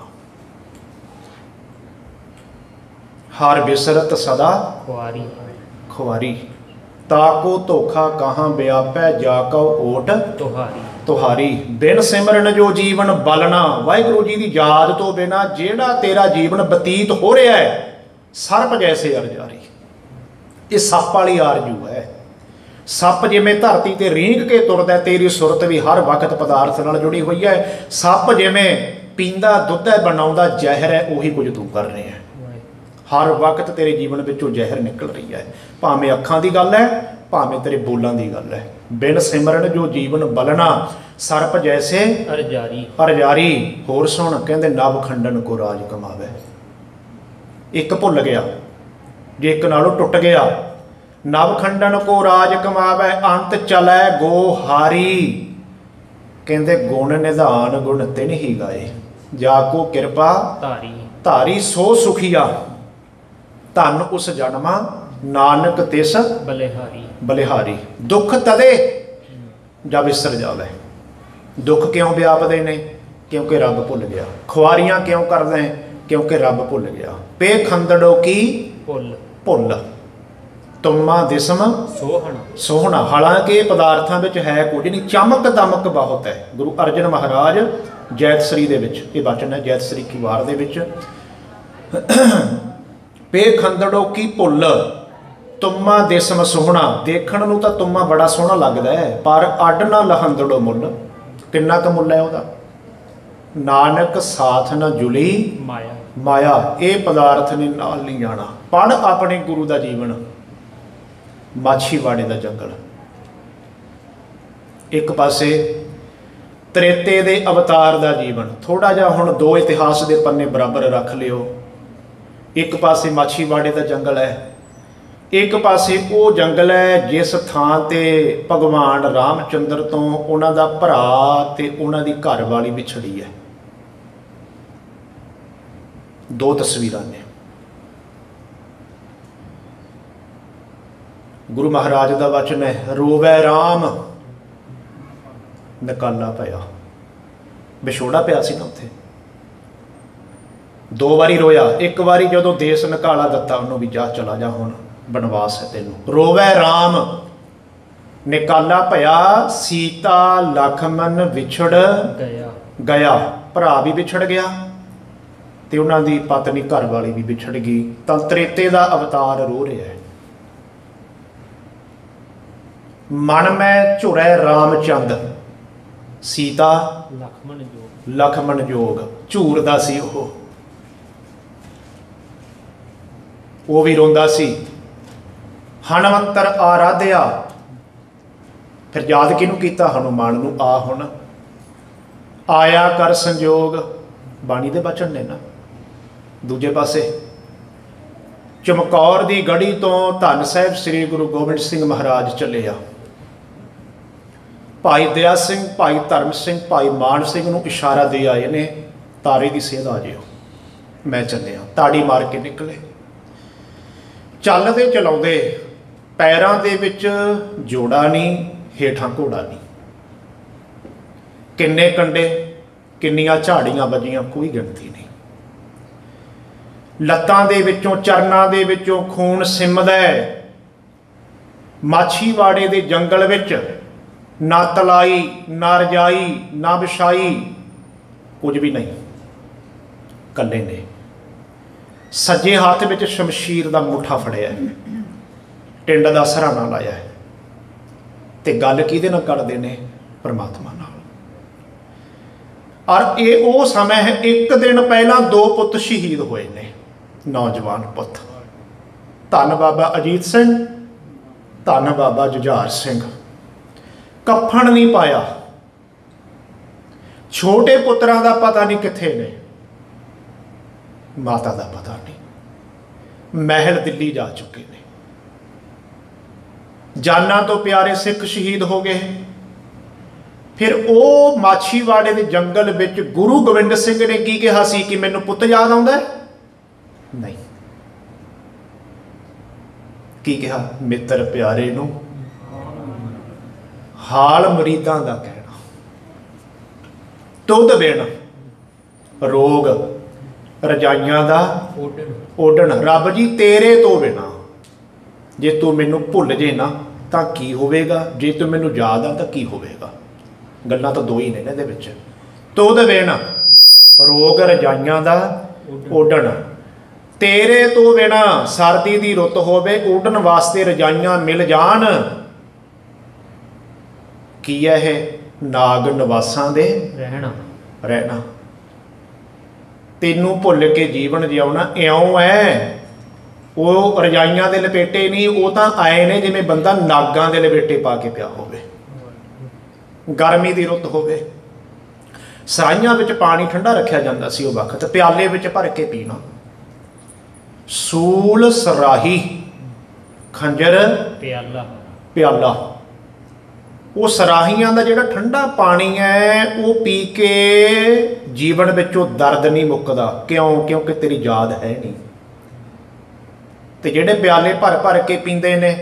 ਹਰ ਬਿਸਰਤ ਸਦਾ
ਖੁਆਰੀ
ਖੁਆਰੀ, ਤਾਕੋ ਧੋਖਾ ਕਹਾਂ ਵਿਆਪੈ, ਜਾ ਕਉ ਓਟ
ਤੁਹਾਰੀ
ਤੁਹਾਰੀ। ਬਿਨ ਸਿਮਰਨ ਜੋ ਜੀਵਨ ਬਲਣਾ, ਵਾਹਿਗੁਰੂ ਜੀ ਦੀ ਯਾਦ ਤੋਂ ਬਿਨਾ ਜਿਹੜਾ ਤੇਰਾ ਜੀਵਨ ਬਤੀਤ ਹੋ ਰਿਹਾ ਹੈ, ਸਰਪ ਜੈਸੇ ਅਰਜਾਰੀ। ਇਹ ਸੱਪ ਵਾਲੀ ਆਰਜੂ ਹੈ। ਸੱਪ ਜਿਵੇਂ ਧਰਤੀ ਤੇ ਰੀਂਗ ਕੇ ਤੁਰਦਾ, ਤੇਰੀ ਸੁਰਤ ਵੀ ਹਰ ਵਕਤ ਪਦਾਰਥ ਨਾਲ ਜੁੜੀ ਹੋਈ ਹੈ। ਸੱਪ ਜਿਵੇਂ ਪੀਂਦਾ ਦੁੱਧ ਹੈ, ਬਣਾਉਂਦਾ ਜ਼ਹਿਰ ਹੈ, ਉਹੀ ਕੁਝ ਤੂੰ ਕਰ ਰਿਹਾ ਹੈ। ਹਰ ਵਕਤ ਤੇਰੇ ਜੀਵਨ ਵਿੱਚੋਂ ਜ਼ਹਿਰ ਨਿਕਲ ਰਹੀ ਹੈ, ਭਾਵੇਂ ਅੱਖਾਂ ਦੀ ਗੱਲ ਹੈ, ਭਾਵੇਂ ਤੇਰੇ ਬੋਲਾਂ ਦੀ ਗੱਲ ਹੈ। ਬਿਨ ਸਿਮਰਨ ਜੋ ਜੀਵਨ ਬਲਣਾ, ਸਰਪ ਜੈਸੇ
ਅਰਜਾਰੀ
ਅਰਜਾਰੀ। ਹੋਰ ਸੁਣ, ਕਹਿੰਦੇ ਨਵ ਖੰਡਨ ਕੋ ਰਾਜ ਕਮਾਵੇ। ਇੱਕ ਭੁੱਲ ਗਿਆ, ਜੇ ਇੱਕ ਨਾਲੋਂ ਟੁੱਟ ਗਿਆ। ਨਵ ਖੰਡਨ ਕੋ ਰਾਜ ਕਮਾਵੇ, ਅੰਤ ਚਲੈ ਗੋ ਹਾਰੀ। ਕਹਿੰਦੇ ਗੁਣ ਨਿਧਾਨ ਗੁਣ ਤਿਨ ਹੀ ਗਾਏ, ਜਾ ਕੋ ਕਿਰਪਾ
ਧਾਰੀ
ਧਾਰੀ ਸੋ ਸੁਖੀਆ। ਧਨ ਉਸ ਜਨਮਾ, ਨਾਨਕ ਤਿਸ
ਬਲਿਹਾਰੀ
ਬਲਿਹਾਰੀ। ਦੁੱਖ ਤਦੇ ਜਦ ਵਿਸਰ ਜਾਵੇ। ਦੁੱਖ ਕਿਉਂ ਵਿਆਪਦੇ ਨੇ? ਕਿਉਂਕਿ ਰੱਬ ਭੁੱਲ ਗਿਆ। ਖੁਆਰੀਆਂ ਕਿਉਂ ਕਰਦੇ? ਕਿਉਂਕਿ ਰੱਬ ਭੁੱਲ ਗਿਆ। ਪੇ ਖੰਦੜੋ ਕੀ
ਭੁੱਲ
ਭੁੱਲ, ਤੁਮਾ ਦਿਸਮ
ਸੋਹਣ
ਸੋਹਣਾ। ਹਾਲਾਂਕਿ ਪਦਾਰਥਾਂ ਵਿੱਚ ਹੈ ਕੁਝ ਨਹੀਂ, ਚਮਕ ਦਮਕ ਬਹੁਤ ਹੈ। ਗੁਰੂ ਅਰਜਨ ਮਹਾਰਾਜ ਜੈਤਸਰੀ ਦੇ ਵਿੱਚ ਇਹ ਬਚਨ ਹੈ, ਜੈਤਸਰੀ ਕੀ ਵਾਰ ਦੇ ਵਿੱਚ। ਪੇ ਖੰਦੜੋ ਕੀ ਭੁੱਲ, ਤੁਮਾ ਦਿਸਮ ਸੋਹਣਾ। ਦੇਖਣ ਨੂੰ ਤਾਂ ਤੁਮਾ ਬੜਾ ਸੋਹਣਾ ਲੱਗਦਾ ਹੈ, ਪਰ ਅੱਡ ਨਾ ਲਹੰਦੜੋ ਮੁੱਲ। ਕਿੰਨਾ ਕੁ ਮੁੱਲ ਹੈ ਉਹਦਾ? ਨਾਨਕ ਸਾਥ ਨਾ ਜੁਲੀ
ਮਾਇਆ
ਮਾਇਆ। ਇਹ ਪਦਾਰਥ ਨੇ ਨਾਲ ਨਹੀਂ ਜਾਣਾ। ਪੜ੍ਹ ਆਪਣੇ ਗੁਰੂ ਦਾ ਜੀਵਨ, ਮਾਛੀਵਾੜੇ ਦਾ ਜੰਗਲ। ਇੱਕ ਪਾਸੇ ਤ੍ਰੇਤੇ ਦੇ ਅਵਤਾਰ ਦਾ ਜੀਵਨ। ਥੋੜਾ ਜਿਹਾ ਹੁਣ ਦੋ ਇਤਿਹਾਸ ਦੇ ਪੰਨੇ ਬਰਾਬਰ ਰੱਖ ਲਿਓ। ਇੱਕ ਪਾਸੇ ਮਾਛੀਵਾੜੇ ਦਾ ਜੰਗਲ ਹੈ, ਇੱਕ ਪਾਸੇ ਉਹ ਜੰਗਲ ਹੈ ਜਿਸ ਥਾਂ ਤੇ ਭਗਵਾਨ ਰਾਮਚੰਦਰ ਤੋਂ ਉਹਨਾਂ ਦਾ ਭਰਾ ਤੇ ਉਹਨਾਂ ਦੀ ਘਰਵਾਲੀ ਵਿਛੜੀ ਹੈ। ਦੋ ਤਸਵੀਰਾਂ ਨੇ। ਗੁਰੂ ਮਹਾਰਾਜ ਦਾ ਵਚਨ ਹੈ, ਰੋਵੈ ਰਾਮ ਨਿਕਾਲਾ ਪਿਆ। ਵਿਛੋੜਾ ਪਿਆ ਸੀ ਨਾ ਉੱਥੇ। ਦੋ ਵਾਰੀ ਰੋਇਆ। ਇੱਕ ਵਾਰੀ ਜਦੋਂ ਦੇਸ ਨਿਕਾਲਾ ਦਿੱਤਾ ਉਹਨੂੰ ਵੀ ਜਾ ਚਲਾ ਜਾ, ਹੁਣ ਬਨਵਾਸ ਹੈ ਤੈਨੂੰ। ਰੋਵੈ ਰਾਮ ਨਿਕਾਲਾ ਭਇਆ, ਸੀਤਾ ਲਖਮਨ ਵਿਛੜ
ਗਿਆ
ਗਿਆ। ਭਰਾ ਵੀ ਵਿਛੜ ਗਿਆ ਤੇ ਉਹਨਾਂ ਦੀ ਪਤਨੀ ਘਰ ਵਾਲੀ ਵੀ ਵਿਛੜ ਗਈ। ਤਾਂ ਤ੍ਰੇਤੇ ਦਾ ਅਵਤਾਰ ਰੋ ਰਿਹਾ ਹੈ। ਮਨ ਮੈਂ ਝੁਰੈ ਰਾਮਚੰਦ, ਸੀਤਾ
ਲਖਮਨ ਜੋਗ
ਲਖਮਨ ਜੋਗ। ਝੂਰਦਾ ਸੀ ਉਹ ਉਹ ਵੀ ਰੋਂਦਾ ਸੀ। ਹਨੂਮੰਤਰ ਆਰਾਧਿਆ। ਫਿਰ ਯਾਦ ਕਿਹਨੂੰ ਕੀਤਾ? ਹਨੂਮਾਨ ਨੂੰ। ਆ ਹੁਣ ਆਇਆ ਕਰ ਸੰਜੋਗ। ਬਾਣੀ ਦੇ ਬਚਨ ਨੇ ਨਾ। ਦੂਜੇ ਪਾਸੇ ਚਮਕੌਰ ਦੀ ਗੜੀ ਤੋਂ ਧੰਨ ਸਾਹਿਬ ਸ੍ਰੀ ਗੁਰੂ ਗੋਬਿੰਦ ਸਿੰਘ ਮਹਾਰਾਜ ਚੱਲੇ ਆ। ਭਾਈ ਦਇਆ ਸਿੰਘ, ਭਾਈ ਧਰਮ ਸਿੰਘ, ਭਾਈ ਮਾਨ ਸਿੰਘ ਨੂੰ ਇਸ਼ਾਰਾ ਦੇ ਆਏ ਨੇ, ਤਾਰੇ ਦੀ ਸੇਧ ਆ ਜਿਓ, ਮੈਂ ਚੱਲਿਆ। ਤਾੜੀ ਮਾਰ ਕੇ ਨਿਕਲੇ। ਚੱਲਦੇ ਚਲਾਉਂਦੇ, ਪੈਰਾਂ ਦੇ ਵਿੱਚ ਜੋੜਾ ਨਹੀਂ, ਹੇਠਾਂ ਘੋੜਾ ਨਹੀਂ। ਕਿੰਨੇ ਕੰਡੇ, ਕਿੰਨੀਆਂ ਝਾੜੀਆਂ ਵੱਜੀਆਂ, ਕੋਈ ਗਿਣਤੀ ਨਹੀਂ। ਲੱਤਾਂ ਦੇ ਵਿੱਚੋਂ, ਚਰਨਾਂ ਦੇ ਵਿੱਚੋਂ ਖੂਨ ਸਿੰਮਦਾ। ਮਾਛੀਵਾੜੇ ਦੇ ਜੰਗਲ ਵਿੱਚ ਨਾ ਤਲਾਈ, ਨਾ ਰਜਾਈ, ਨਾ ਵਿਛਾਈ, ਕੁਝ ਵੀ ਨਹੀਂ। ਇਕੱਲੇ ਨੇ। ਸੱਜੇ ਹੱਥ ਵਿੱਚ ਸ਼ਮਸ਼ੀਰ ਦਾ ਮੁੱਠਾ ਫੜਿਆ, ਟਿੰਡ ਦਾ ਸਰਾਣਾ ਲਾਇਆ ਹੈ ਤੇ ਗੱਲ ਕਿਹਦੇ ਨਾਲ ਕਰਦੇ ਨੇ? ਪਰਮਾਤਮਾ ਨਾਲ। ਔਰ ਇਹ ਉਹ ਸਮਾਂ ਹੈ, ਇੱਕ ਦਿਨ ਪਹਿਲਾਂ ਦੋ ਪੁੱਤ ਸ਼ਹੀਦ ਹੋਏ ਨੇ, ਨੌਜਵਾਨ ਪੁੱਤ। ਧੰਨ ਬਾਬਾ ਅਜੀਤ ਸਿੰਘ, ਧੰਨ ਬਾਬਾ ਜੁਝਾਰ ਸਿੰਘ। ਕਫਨ ਨਹੀਂ ਪਾਇਆ। ਛੋਟੇ ਪੁੱਤਰਾਂ ਦਾ ਪਤਾ ਨਹੀਂ ਕਿੱਥੇ ਨੇ, ਮਾਤਾ ਦਾ ਪਤਾ ਨਹੀਂ, ਮਹਿਲ ਦਿੱਲੀ ਜਾ ਚੁੱਕੇ ਨੇ। ਜਾਨਾਂ ਤੋਂ ਪਿਆਰੇ ਸਿੱਖ ਸ਼ਹੀਦ ਹੋ ਗਏ। ਫਿਰ ਉਹ ਮਾਛੀਵਾੜੇ ਦੇ ਜੰਗਲ ਵਿੱਚ ਗੁਰੂ ਗੋਬਿੰਦ ਸਿੰਘ ਨੇ ਕੀ ਕਿਹਾ ਸੀ ਕਿ ਮੈਨੂੰ ਪੁੱਤ ਯਾਦ ਆਉਂਦਾ? ਨਹੀਂ। ਕੀ ਕਿਹਾ? ਮਿੱਤਰ ਪਿਆਰੇ ਨੂੰ ਹਾਲ ਮਰੀਦਾਂ ਦਾ ਕਹਿਣਾ, ਦੁੱਧ ਦੇਣਾ, ਰੋਗ ਰਜਾਈਆਂ ਦਾ ਓਢਣ। ਰੱਬ ਜੀ ਤੇਰੇ ਤੋਂ ਬਿਨਾਂ ਜੇ ਤੂੰ ਮੈਨੂੰ ਭੁੱਲ ਜੇ ਨਾ ਤਾਂ ਕੀ ਹੋਵੇਗਾ, ਜੇ ਤੂੰ ਮੈਨੂੰ ਯਾਦ ਆ ਤਾਂ ਕੀ ਹੋਵੇਗਾ। ਗੱਲਾਂ ਤਾਂ ਦੋ ਹੀ ਨੇ ਇਹਦੇ ਵਿੱਚ। ਦੁੱਧ ਦੇਣਾ, ਰੋਗ ਰਜਾਈਆਂ ਦਾ ਓਢਣ। ਤੇਰੇ ਤੋਂ ਬਿਨਾਂ ਸਰਦੀ ਦੀ ਰੁੱਤ ਹੋਵੇ, ਓਢਣ ਵਾਸਤੇ ਰਜਾਈਆਂ ਮਿਲ ਜਾਣ। ਕੀ ਹੈ ਇਹ? ਨਾਗ ਨਿਵਾਸਾਂ ਦੇ
ਰਹਿਣਾ
ਰਹਿਣਾ। ਤੈਨੂੰ ਭੁੱਲ ਕੇ ਜੀਵਨ ਜਿਉਣਾ ਇਉਂ ਹੈ। ਉਹ ਰਜਾਈਆਂ ਦੇ ਲਪੇਟੇ ਨਹੀਂ, ਉਹ ਤਾਂ ਆਏ ਨੇ ਜਿਵੇਂ ਬੰਦਾ ਨਾਗਾਂ ਦੇ ਲਪੇਟੇ ਪਾ ਕੇ ਪਿਆ ਹੋਵੇ। ਗਰਮੀ ਦੀ ਰੁੱਤ ਹੋਵੇ, ਸਰਾਈਆਂ ਵਿੱਚ ਪਾਣੀ ਠੰਡਾ ਰੱਖਿਆ ਜਾਂਦਾ ਸੀ ਉਹ ਵਕਤ, ਪਿਆਲੇ ਵਿੱਚ ਭਰ ਕੇ ਪੀਣਾ। ਸੂਲ ਸਰਾਹੀ, ਖੰਜਰ
ਪਿਆਲਾ
ਪਿਆਲਾ। ਉਹ ਸਰਾਹੀਆਂ ਦਾ ਜਿਹੜਾ ਠੰਡਾ ਪਾਣੀ ਹੈ ਉਹ ਪੀ ਕੇ ਜੀਵਨ ਵਿੱਚੋਂ ਦਰਦ ਨਹੀਂ ਮੁੱਕਦਾ। ਕਿਉਂ? ਕਿਉਂਕਿ ਤੇਰੀ ਯਾਦ ਹੈ ਨਹੀਂ। ਤੇ ਜਿਹੜੇ ਪਿਆਲੇ ਭਰ ਭਰ ਕੇ ਪੀਂਦੇ ਨੇ,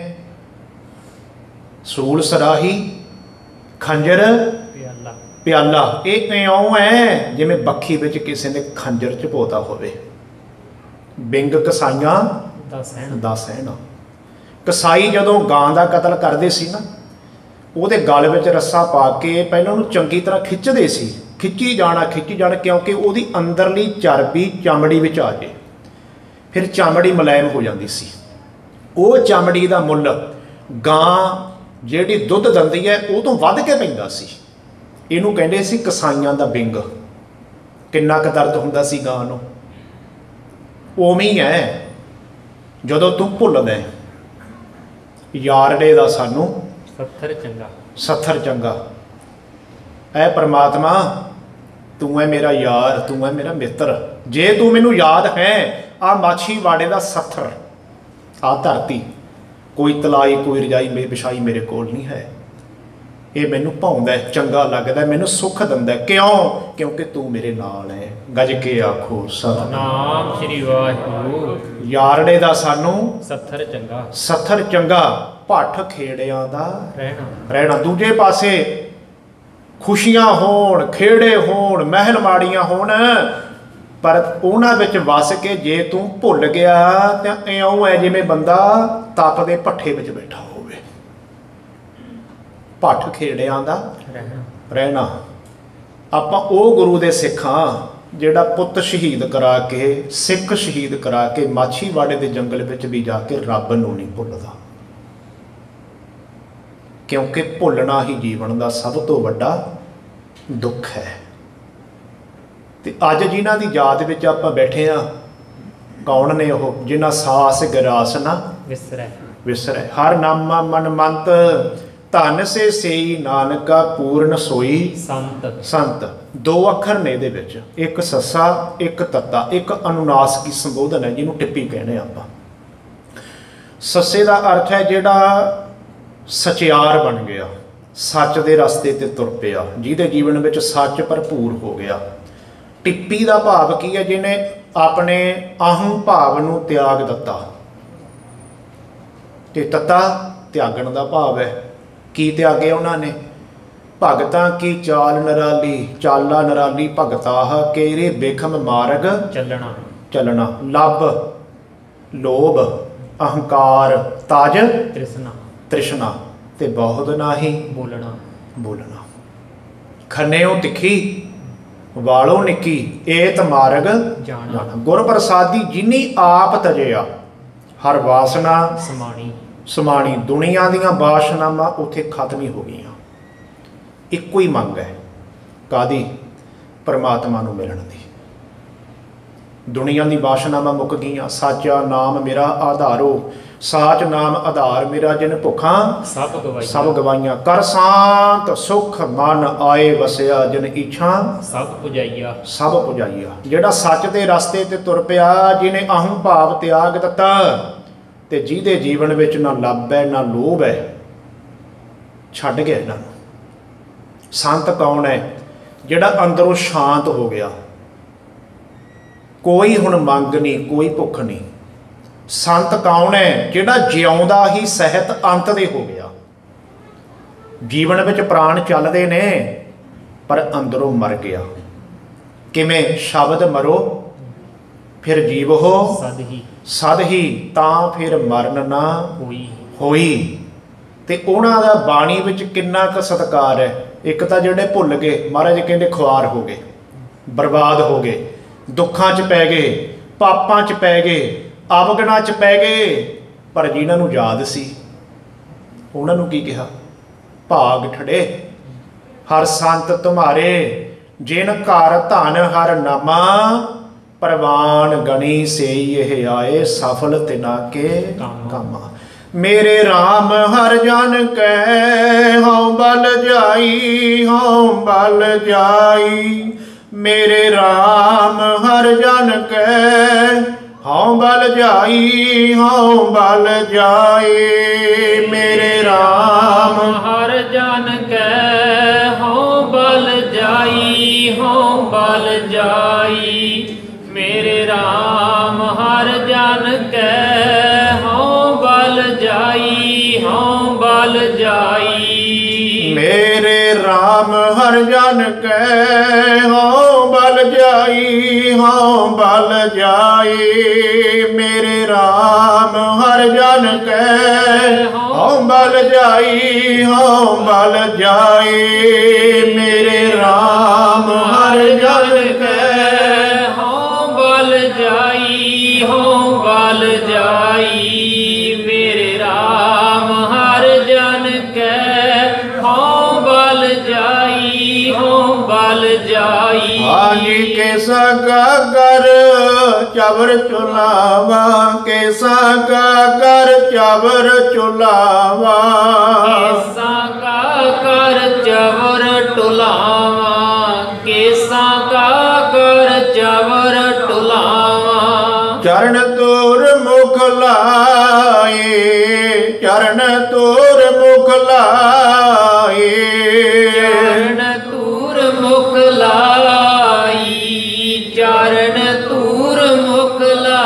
ਸੂਲ ਸਰਾਹੀ ਖੰਜਰ ਪਿਆਲਾ ਪਿਆਲਾ, ਇਹ ਇਉਂ ਹੈ ਜਿਵੇਂ ਬੱਖੀ ਵਿੱਚ ਕਿਸੇ ਨੇ ਖੰਜਰ ਝਪੋਤਾ ਹੋਵੇ। ਬਿੰਗ ਕਸਾਈਆਂ ਦਾ ਸਹਿਣਾ। ਕਸਾਈ ਜਦੋਂ ਗਾਂ ਦਾ ਕਤਲ ਕਰਦੇ ਸੀ ਨਾ, ਉਹਦੇ ਗਲ ਵਿੱਚ ਰੱਸਾ ਪਾ ਕੇ ਪਹਿਲਾਂ ਉਹਨੂੰ ਚੰਗੀ ਤਰ੍ਹਾਂ ਖਿੱਚਦੇ ਸੀ, ਖਿੱਚੀ ਜਾਣਾ ਖਿੱਚੀ ਜਾਣਾ, ਕਿਉਂਕਿ ਉਹਦੀ ਅੰਦਰਲੀ ਚਰਬੀ ਚਮੜੀ ਵਿੱਚ ਆ ਜੇ, ਫਿਰ ਚਮੜੀ ਮੁਲਾਇਮ ਹੋ ਜਾਂਦੀ ਸੀ। ਉਹ ਚਮੜੀ ਦਾ ਮੁੱਲ ਗਾਂ ਜਿਹੜੀ ਦੁੱਧ ਦਿੰਦੀ ਹੈ ਉਹ ਤੋਂ ਵੱਧ ਕੇ ਪੈਂਦਾ ਸੀ। ਇਹਨੂੰ ਕਹਿੰਦੇ ਸੀ ਕਸਾਈਆਂ ਦਾ ਬਿੰਗ। ਕਿੰਨਾ ਕੁ ਦਰਦ ਹੁੰਦਾ ਸੀ ਗਾਂ ਨੂੰ। ਉਵੇਂ ਹੀ ਹੈ ਜਦੋਂ ਤੂੰ ਭੁੱਲਦਾ ਯਾਰੜੇ ਦਾ ਸਾਨੂੰ
ਸੱਥਰ ਚੰਗਾ
ਸੱਥਰ ਚੰਗਾ। ਐ ਪ੍ਰਮਾਤਮਾ ਤੂੰ ਹੈ ਮੇਰਾ ਯਾਰ, ਤੂੰ ਹੈ ਮੇਰਾ ਮਿੱਤਰ। ਜੇ ਤੂੰ ਮੈਨੂੰ ਯਾਦ ਹੈ, ਆ ਮਾਛੀਵਾੜੇ ਦਾ ਸੱਥਰ, ਆ ਧਰਤੀ, ਕੋਈ ਤਲਾਈ ਕੋਈ ਰਜਾਈ ਮੇਰੀ ਵਿਛਾਈ ਮੇਰੇ ਕੋਲ ਨਹੀਂ ਹੈ। ਇਹ ਮੈਨੂੰ ਭਾਉਂਦਾ, ਚੰਗਾ ਲੱਗਦਾ, ਮੈਨੂੰ ਸੁੱਖ ਦਿੰਦਾ। ਕਿਉਂ? ਕਿਉਂਕਿ ਤੂੰ ਮੇਰੇ ਨਾਲ ਹੈ। ਗੱਜ ਕੇ ਆਖੋ
ਸਤਿਨਾਮ ਸ੍ਰੀ ਵਾਹਿਗੁਰੂ।
ਯਾਰੜੇ ਦਾ ਸਾਨੂੰ
ਸੱਥਰ ਚੰਗਾ
ਸੱਥਰ ਚੰਗਾ, ਭੱਠ ਖੇੜਿਆਂ ਦਾ
ਰਹਿਣਾ
ਰਹਿਣਾ। ਦੂਜੇ ਪਾਸੇ ਖੁਸ਼ੀਆਂ ਹੋਣ, ਖੇੜੇ ਹੋਣ, ਮਹਿਲ ਮਾੜੀਆਂ ਹੋਣ, ਪਰ ਉਹਨਾਂ ਵਿੱਚ ਵਸ ਕੇ ਜੇ ਤੂੰ ਭੁੱਲ ਗਿਆ ਤਾਂ ਇਉਂ ਹੈ ਜਿਵੇਂ ਬੰਦਾ ਤਪਦੇ ਭੱਠੇ ਵਿੱਚ ਬੈਠਾ ਹੋਵੇ। ਭੱਠ ਖੇੜਿਆਂ ਦਾ
ਰਹਿਣਾ
ਰਹਿਣਾ। ਆਪਾਂ ਉਹ ਗੁਰੂ ਦੇ ਸਿੱਖਾਂ ਜਿਹੜਾ ਪੁੱਤ ਸ਼ਹੀਦ ਕਰਾ ਕੇ, ਸਿੱਖ ਸ਼ਹੀਦ ਕਰਾ ਕੇ ਮਾਛੀਵਾੜੇ ਦੇ ਜੰਗਲ ਵਿੱਚ ਵੀ ਜਾ ਕੇ ਰੱਬ ਨੂੰ ਨਹੀਂ ਭੁੱਲਦਾ। ਕਿਉਂਕਿ ਭੁੱਲਣਾ ਹੀ ਜੀਵਨ ਦਾ ਸਭ ਤੋਂ ਵੱਡਾ ਦੁੱਖ ਹੈ। ਤੇ ਅੱਜ ਜਿਨ੍ਹਾਂ ਦੀ ਯਾਦ ਵਿੱਚ ਆਪਾਂ ਬੈਠੇ ਆ, ਕੌਣ ਨੇ ਉਹ? ਜਿਨ੍ਹਾਂ ਸਾਸ ਗਰਾਸ ਨਾ
ਵਿਸਰੈ
ਵਿਸਰੈ। ਹਰ ਨਾਮਾ ਮਨ ਮੰਤ, ਧਨ ਸੇ ਸੇਈ ਨਾਨਕਾ ਪੂਰਨ ਸੋਈ
ਸੰਤ।
ਸੰਤ ਦੋ ਅੱਖਰ ਨੇ ਇਹਦੇ ਵਿੱਚ, ਇੱਕ ਸੱਸਾ ਇੱਕ ਤੱਤਾ, ਇੱਕ ਅਨੁਨਾਸਕੀ ਸੰਬੋਧਨ ਹੈ ਜਿਹਨੂੰ ਟਿੱਪੀ ਕਹਿੰਦੇ ਆਪਾਂ। ਸੱਸੇ ਦਾ ਅਰਥ ਹੈ ਜਿਹੜਾ ਸਚਿਆਰ ਬਣ ਗਿਆ, ਸੱਚ ਦੇ ਰਸਤੇ ਤੇ ਤੁਰ ਪਿਆ, ਜਿਹਦੇ ਜੀਵਨ ਵਿੱਚ ਸੱਚ ਭਰਪੂਰ ਹੋ ਗਿਆ। ਟਿੱਪੀ ਦਾ ਭਾਵ ਕੀ ਹੈ? ਜਿਹਨੇ ਆਪਣੇ ਅਹੰ ਭਾਵ ਨੂੰ ਤਿਆਗ ਦਿੱਤਾ। ਤੇ ਤੱਤਾ ਤਿਆਗਣ ਦਾ ਭਾਵ ਹੈ। ਕੀ ਤਿਆਗਿਆ ਉਹਨਾਂ ਨੇ? ਭਗਤਾਂ ਕੀ ਚਾਲ ਨਰਾਲੀ, ਚਾਲਾ ਨਰਾਲੀ ਭਗਤਾਹ ਕੇਰੇ ਬੇਖਮ ਮਾਰਗ
ਚੱਲਣਾ
ਚੱਲਣਾ। ਲੱਭ ਲੋਭ, ਅਹੰਕਾਰ, ਤਜ
ਤ੍ਰਿਸ਼ਨਾ
ਤ੍ਰਿਸ਼ਨਾ, ਤੇ ਬਹੁਤ ਨਾਹੀ
ਬੋਲਣਾ
ਬੋਲਣਾ। ਖੰਨਿਓ ਤਿੱਖੀ ਵਾਲੋ ਨਿੱਕੀ, ਏਤ ਮਾਰਗ
ਜਾਣਾ।
ਗੁਰ ਪ੍ਰਸਾਦੀ ਜਿਨੀ ਆਪ ਤਜਿਆ, ਹਰ ਵਾਸਨਾ
ਸਮਾਣੀ
ਸਮਾਣੀ ਦੁਨੀਆ ਦੀਆਂ ਬਾਸ਼ਨਾਵਾਂ ਉੱਥੇ ਖਤਮ ਹੀ ਹੋ ਗਈਆਂ। ਇੱਕੋ ਹੀ ਮੰਗ ਹੈ, ਕਾਦੀ? ਪਰਮਾਤਮਾ ਨੂੰ ਮਿਲਣ ਦੀ। ਦੁਨੀਆ ਦੀ ਬਾਸ਼ਨਾਵਾਂ ਮੁੱਕ ਗਈਆਂ। ਸਾਚਾ ਨਾਮ ਮੇਰਾ ਆਧਾਰੋ, ਸਾਚ ਨਾਮ ਆਧਾਰ ਮੇਰਾ, ਜਿਨ ਭੁੱਖਾਂ
ਸਭ ਗਵਾਈਆਂ
ਸਭ ਗਵਾਈਆਂ। ਕਰ ਸ਼ਾਂਤ ਸੁਖ ਮਨ ਆਏ ਵਸਿਆ, ਜਿਨ ਇੱਛਾ
ਸਭ ਪੁਜਾਈਆ
ਸਭ ਪੁਜਾਈਆ। ਜਿਹੜਾ ਸੱਚ ਦੇ ਰਸਤੇ ਤੇ ਤੁਰ ਪਿਆ, ਜਿਹਨੇ ਅਹੰ ਭਾਵ ਤਿਆਗ ਦਿੱਤਾ, ਤੇ ਜਿਹਦੇ ਜੀਵਨ ਵਿੱਚ ਨਾ ਲੱਭ ਹੈ ਨਾ ਲੋਭ ਹੈ, ਛੱਡ ਗਿਆ ਇਹਨਾਂ ਨੂੰ। ਸੰਤ ਕੌਣ ਹੈ? ਜਿਹੜਾ ਅੰਦਰੋਂ ਸ਼ਾਂਤ ਹੋ ਗਿਆ, ਕੋਈ ਹੁਣ ਮੰਗ ਨਹੀਂ, ਕੋਈ ਭੁੱਖ ਨਹੀਂ। ਸੰਤ ਕੌਣ ਹੈ? ਜਿਹੜਾ ਜਿਉਂਦਾ ਹੀ ਸਹਿਤ ਅੰਤ ਦੇ ਹੋ ਗਿਆ। ਜੀਵਨ ਵਿੱਚ ਪ੍ਰਾਣ ਚੱਲਦੇ ਨੇ ਪਰ ਅੰਦਰੋਂ ਮਰ ਗਿਆ। ਕਿਵੇਂ? ਸ਼ਬਦ ਮਰੋ ਫਿਰ ਜੀਵ ਹੋ
ਸਦ ਹੀ
ਸਦ ਹੀ, ਤਾਂ ਫਿਰ ਮਰਨ ਨਾ
ਹੋਈ
ਹੋਈ। ਤੇ ਉਹਨਾਂ ਦਾ ਬਾਣੀ ਵਿੱਚ ਕਿੰਨਾ ਕੁ ਸਤਿਕਾਰ ਹੈ। ਇੱਕ ਤਾਂ ਜਿਹੜੇ ਭੁੱਲ ਗਏ, ਮਹਾਰਾਜ ਕਹਿੰਦੇ ਖੁਆਰ ਹੋ ਗਏ, ਬਰਬਾਦ ਹੋ ਗਏ, ਦੁੱਖਾਂ 'ਚ ਪੈ ਗਏ, ਪਾਪਾਂ 'ਚ ਪੈ ਗਏ, ਅਵਗੁਣਾਂ 'ਚ ਪੈ ਗਏ। ਪਰ ਜਿਨ੍ਹਾਂ ਨੂੰ ਯਾਦ ਸੀ ਉਹਨਾਂ ਨੂੰ ਕੀ ਕਿਹਾ? ਭਾਗ ਠੜੇ ਹਰ ਸੰਤ ਤੁਮਾਰੇ, ਜਿਨ ਘਰ ਧਨ ਹਰ ਨਾਮਾ, ਪ੍ਰਵਾਨ ਗਣੀ ਸੇਈ ਇਹ ਆਏ, ਸਫਲ ਤਿਨਾ ਕੇ ਕਾਮਾ। मेरे राम हर जन कह हूँ बल जाई, हूँ बल जाई। मेरे राम हर जन कह हूँ बल जाई, हूँ बल जाई। मेरे राम
हर जन कह हूँ बल जाई, हूँ बल जाई। मेरे राम हर जन कह हूँ बल जाई, हूँ बल जाई।
मेरे राम हर जन कह हूँ बल जाई, हूँ बल जाई। मेरे राम हर जन कह हूँ बल जाई, हूँ बल जाई। मेरे राम हर जन कह
हूँ बल जाई, हूँ बल जाई। मेरे राम हर जन कह हूँ बल जाई, हूँ बल जाई।
हाजी कैसा का कर चावर चुलावा, कैसा का कर चावर चुलावा।
केसा का कर चवर टुलावा, केसा का कर चवर टुलावा।
चरण तोर मुख लाए, चरण तोर मुख लाए।
चरण तूर मुख लाई, चरण तूर मुख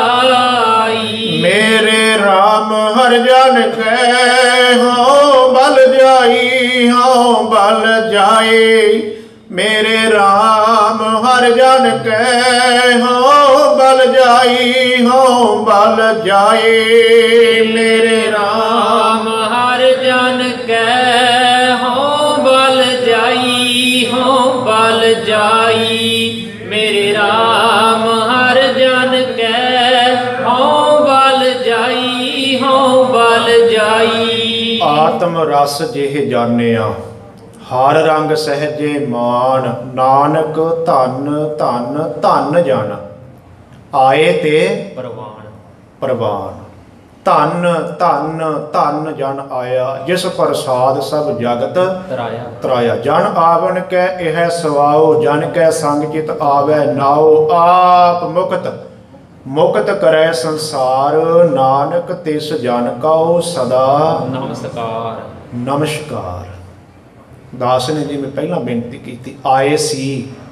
लाई।
मेरे राम हर जन कह हूँ बल जाई, हूँ बल जाए। मेरे राम हर जन कह हूँ बल जाई, हूँ बल जाए। मेरे राम
हर जन कह हूँ बल जाई, हूँ बल जाई। मेरे राम हर जन कह हूँ बल जाई, हूँ बल जाई।
आत्म रस जेह जानिया, हर रंग सहजे मान। नानक धन धन धन जन, आए ते
परवान
प्रवान। धन धन धन जन आया, जिस प्रसाद सब जगत
तराया।
तराया। जन आवन कै यह सवाओ, जन कै संग चित आवै नाओ। आप मुक्त मुक्त करे संसार, नानक तिस जन काओ सदा
नमस्कार।
नमस्कार। दास ने जिवें पहला बेनती की, आए सी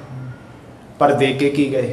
पर दे के की गए,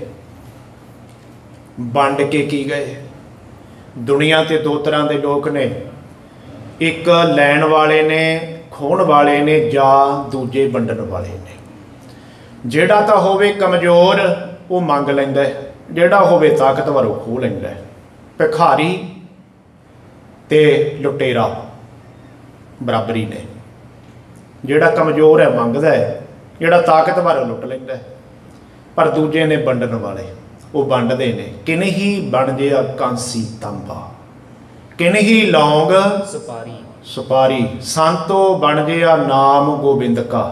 वंड के की गए। दुनिया ते दो तरह के लोग ने, एक लैण वाले ने, खोण वाले ने, जा दूजे वंडन वाले ने। जेड़ा तो होवे कमजोर वो मंग लैंदा है, जेड़ा होवे ताकतवर वो खो लैंदा है। भिखारी ते लुटेरा बराबरी ने। जेड़ा कमजोर है मंगदा है, जेड़ा ताकतवर लुट लैंदा है। पर दूजे ने वंडन वाले वो वंडदे ने। किन ही बन जिया कांसी तांबा, किन्ही लौंग
सुपारी
सुपारी, संतो बन गया नाम गोबिंद का।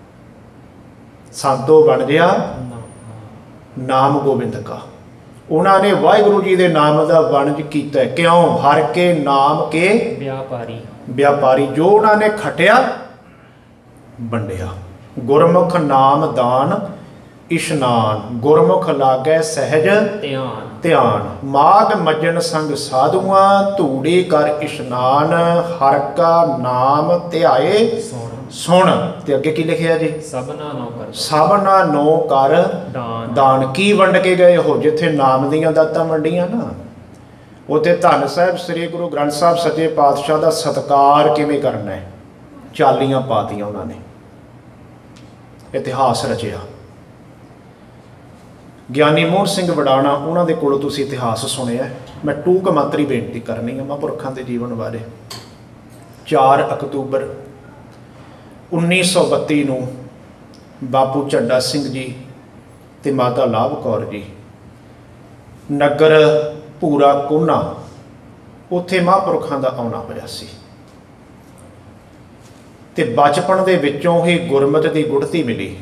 संतो बन गया नाम गोबिंद का। उन्होंने वाहिगुरु जी के नाम का वणज किया। क्यों? हर के नाम के
व्यापारी
व्यापारी। जो उन्होंने खटिया वंडिया। गुरमुख नाम दान इशनान, गुरमुख लागै सहज
ध्यान
ध्यान। माघ मज्जन संग साधुआ, धूड़ी कर इशनान, हर का नाम ध्याए
सुन
सुन। ते अगे की लिखिया जी?
सबना नो कर
सबना नो कर
दान
दान। की वंड के गए हो? जिथे नाम दियां दातां वंडियां ना, उत्थे धन साहिब श्री गुरु ग्रंथ साहिब सच्चे पातशाह का सत्कार किवें करना है, चालियां पातियां उन्होंने, इतिहास रचिया। ਗਿਆਨੀ ਮੋਹਨ ਸਿੰਘ ਵਡਾਣਾ, ਉਹਨਾਂ ਦੇ ਕੋਲੋਂ ਤੁਸੀਂ ਇਤਿਹਾਸ ਸੁਣਿਆ। ਮੈਂ ਟੂਕ ਮਾਤਰੀ ਬੇਨਤੀ ਕਰਨੀ ਹੈ ਮਹਾਂਪੁਰਖਾਂ ਦੇ ਜੀਵਨ ਬਾਰੇ। ਚਾਰ ਅਕਤੂਬਰ ਉੱਨੀ ਸੌ ਬੱਤੀ ਨੂੰ ਬਾਪੂ ਝੰਡਾ ਸਿੰਘ ਜੀ ਤੇ ਮਾਤਾ ਲਾਭ ਕੌਰ ਜੀ ਨਗਰ ਭੂਰਾ ਕੋਨਾ, ਉੱਥੇ ਮਹਾਂਪੁਰਖਾਂ ਦਾ ਆਉਣਾ ਹੋਇਆ ਸੀ। ਤੇ ਬਚਪਨ ਦੇ ਵਿੱਚੋਂ ਹੀ ਗੁਰਮਤਿ ਦੀ ਗੁੜਤੀ ਮਿਲੀ।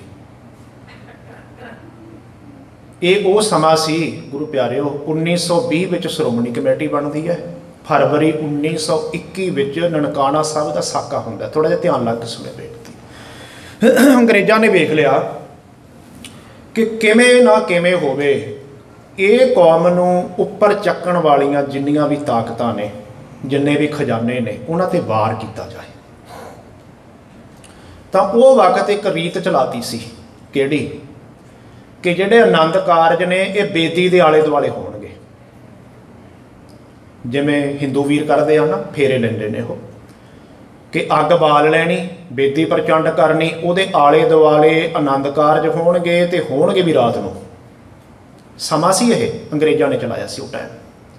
ਇਹ ਉਹ ਸਮਾਂ ਸੀ ਗੁਰੂ ਪਿਆਰਿਓ, ਉੱਨੀ ਸੌ ਵੀਹ ਵਿੱਚ ਸ਼੍ਰੋਮਣੀ ਕਮੇਟੀ ਬਣਦੀ ਹੈ, ਫਰਵਰੀ ਉੱਨੀ ਸੌ ਇੱਕੀ ਵਿੱਚ ਨਨਕਾਣਾ ਸਾਹਿਬ ਦਾ ਸਾਕਾ ਹੁੰਦਾ। ਥੋੜ੍ਹਾ ਜਿਹਾ ਧਿਆਨ ਲਾ ਕੇ ਸੁਣੇ ਬੇਨਤੀ। ਅੰਗਰੇਜ਼ਾਂ ਨੇ ਵੇਖ ਲਿਆ ਕਿ ਕਿਵੇਂ ਨਾ ਕਿਵੇਂ ਹੋਵੇ ਇਹ ਕੌਮ ਨੂੰ ਉੱਪਰ ਚੱਕਣ ਵਾਲੀਆਂ ਜਿੰਨੀਆਂ ਵੀ ਤਾਕਤਾਂ ਨੇ, ਜਿੰਨੇ ਵੀ ਖਜ਼ਾਨੇ ਨੇ, ਉਹਨਾਂ 'ਤੇ ਵਾਰ ਕੀਤਾ ਜਾਏ। ਤਾਂ ਉਹ ਵਕਤ ਇੱਕ ਰੀਤ ਚਲਾਤੀ ਸੀ। ਕਿਹੜੀ? ਕਿ ਜਿਹੜੇ ਆਨੰਦ ਕਾਰਜ ਨੇ ਇਹ ਬੇਦੀ ਦੇ ਆਲੇ ਦੁਆਲੇ ਹੋਣਗੇ। ਜਿਵੇਂ ਹਿੰਦੂ ਵੀਰ ਕਰਦੇ ਆ ਨਾ, ਫੇਰੇ ਲੈਂਦੇ ਨੇ ਉਹ, ਕਿ ਅੱਗ ਬਾਲ ਲੈਣੀ, ਬੇਦੀ ਪ੍ਰਚੰਡ ਕਰਨੀ, ਉਹਦੇ ਆਲੇ ਦੁਆਲੇ ਆਨੰਦ ਕਾਰਜ ਹੋਣਗੇ ਤੇ ਹੋਣਗੇ ਵੀ ਰਾਤ ਨੂੰ। ਸਮਾਂ ਸੀ ਇਹ ਅੰਗਰੇਜ਼ਾਂ ਨੇ ਚਲਾਇਆ ਸੀ ਉਹ ਟਾਈਮ।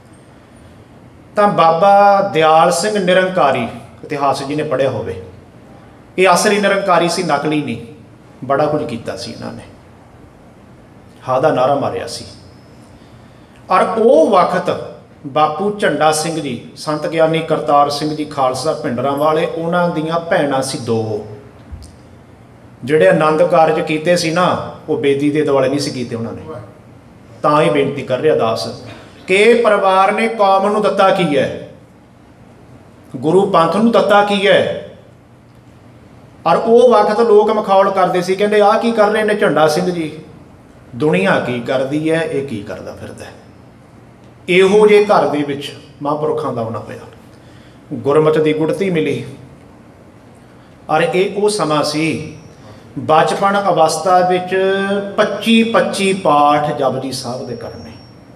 ਤਾਂ ਬਾਬਾ ਦਿਆਲ ਸਿੰਘ ਨਿਰੰਕਾਰੀ, ਇਤਿਹਾਸ ਜਿਹਨੇ ਪੜ੍ਹਿਆ ਹੋਵੇ, ਇਹ ਅਸਲੀ ਨਿਰੰਕਾਰੀ ਸੀ, ਨਕਲੀ ਨਹੀਂ। ਬੜਾ ਕੁਝ ਕੀਤਾ ਸੀ ਇਹਨਾਂ ਨੇ, ਹਾਂ ਦਾ ਨਾਰਾ ਮਾਰਿਆ ਸੀ। ਔਰ ਉਹ ਵਕਤ ਬਾਪੂ ਝੰਡਾ ਸਿੰਘ ਜੀ, ਸੰਤ ਗਿਆਨੀ ਕਰਤਾਰ ਸਿੰਘ ਜੀ ਖਾਲਸਾ ਭਿੰਡਰਾਂ ਵਾਲੇ, ਉਹਨਾਂ ਦੀਆਂ ਭੈਣਾਂ ਸੀ ਦੋ। ਜਿਹੜੇ ਆਨੰਦ ਕਾਰਜ ਕੀਤੇ ਸੀ ਨਾ, ਉਹ ਬੇਦੀ ਦੇ ਦੁਆਲੇ ਨਹੀਂ ਸੀ ਕੀਤੇ ਉਹਨਾਂ ਨੇ। ਤਾਂ ਹੀ ਬੇਨਤੀ ਕਰ ਰਿਹਾ ਦਾਸ ਕਿ ਪਰਿਵਾਰ ਨੇ ਕੌਮ ਨੂੰ ਦਿੱਤਾ ਕੀ ਹੈ, ਗੁਰੂ ਪੰਥ ਨੂੰ ਦਿੱਤਾ ਕੀ ਹੈ। ਔਰ ਉਹ ਵਕਤ ਲੋਕ ਮਖੌਲ ਕਰਦੇ ਸੀ, ਕਹਿੰਦੇ ਆਹ ਕੀ ਕਰ ਰਹੇ ਨੇ ਝੰਡਾ ਸਿੰਘ ਜੀ, ਦੁਨੀਆ ਕੀ ਕਰਦੀ ਹੈ, ਇਹ ਕੀ ਕਰਦਾ ਫਿਰਦਾ। ਇਹੋ ਜਿਹੇ ਘਰ ਦੇ ਵਿੱਚ ਮਹਾਂਪੁਰਖਾਂ ਦਾ ਆਉਣਾ ਹੋਇਆ, ਗੁਰਮਤਿ ਦੀ ਗੁੜਤੀ ਮਿਲੀ। ਔਰ ਇਹ ਉਹ ਸਮਾਂ ਸੀ, ਬਚਪਨ ਅਵਸਥਾ ਵਿੱਚ ਪੱਚੀ ਪੱਚੀ ਪਾਠ ਜਪਜੀ ਸਾਹਿਬ ਦੇ ਕਰਨੇ।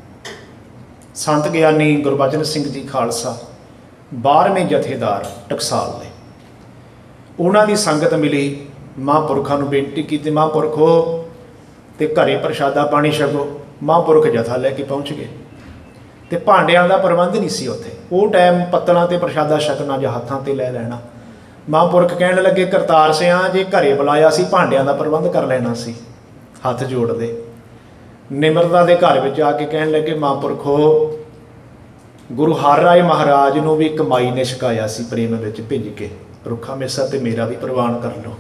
ਸੰਤ ਗਿਆਨੀ ਗੁਰਬਚਨ ਸਿੰਘ ਜੀ ਖਾਲਸਾ ਬਾਰ੍ਹਵੇਂ ਜਥੇਦਾਰ ਟਕਸਾਲ ਦੇ, ਉਹਨਾਂ ਦੀ ਸੰਗਤ ਮਿਲੀ। ਮਹਾਂਪੁਰਖਾਂ ਨੂੰ ਬੇਨਤੀ ਕੀਤੀ, ਮਹਾਂਪੁਰਖੋ ਤੇ ਘਰੇ ਪ੍ਰਸ਼ਾਦਾ ਪਾਣੀ ਛਕੋ। ਮਹਾਂਪੁਰਖ ਜਥਾ ਲੈ ਕੇ ਪਹੁੰਚ ਗਏ ਤੇ ਭਾਂਡਿਆਂ ਦਾ ਪ੍ਰਬੰਧ ਨਹੀਂ ਸੀ ਉੱਥੇ। ਉਹ ਟਾਈਮ ਪੱਤਲਾਂ ਤੇ ਪ੍ਰਸ਼ਾਦਾ ਛਕਣਾ ਜਾਂ ਹੱਥਾਂ ਤੇ ਲੈ ਲੈਣਾ। ਮਹਾਂਪੁਰਖ ਕਹਿਣ ਲੱਗੇ, ਕਰਤਾਰ ਸਿਆਂ ਜੇ ਘਰੇ ਬੁਲਾਇਆ ਸੀ, ਭਾਂਡਿਆਂ ਦਾ ਪ੍ਰਬੰਧ ਕਰ ਲੈਣਾ ਸੀ। ਹੱਥ ਜੋੜਦੇ ਨਿਮਰਤਾ ਦੇ ਘਰ ਵਿੱਚ ਆ ਕੇ ਕਹਿਣ ਲੱਗੇ, ਮਹਾਂਪੁਰਖੋ ਗੁਰੂ ਹਰਿ ਰਾਏ ਮਹਾਰਾਜ ਨੂੰ ਵੀ ਕਮਾਈ ਨੇ ਛਕਾਇਆ ਸੀ ਪ੍ਰੇਮ ਵਿੱਚ ਭਿੱਜ ਕੇ, ਰੁੱਖਾ ਮੇਸਾ ਤੇ ਮੇਰਾ ਵੀ ਪ੍ਰਵਾਨ ਕਰ ਲਓ।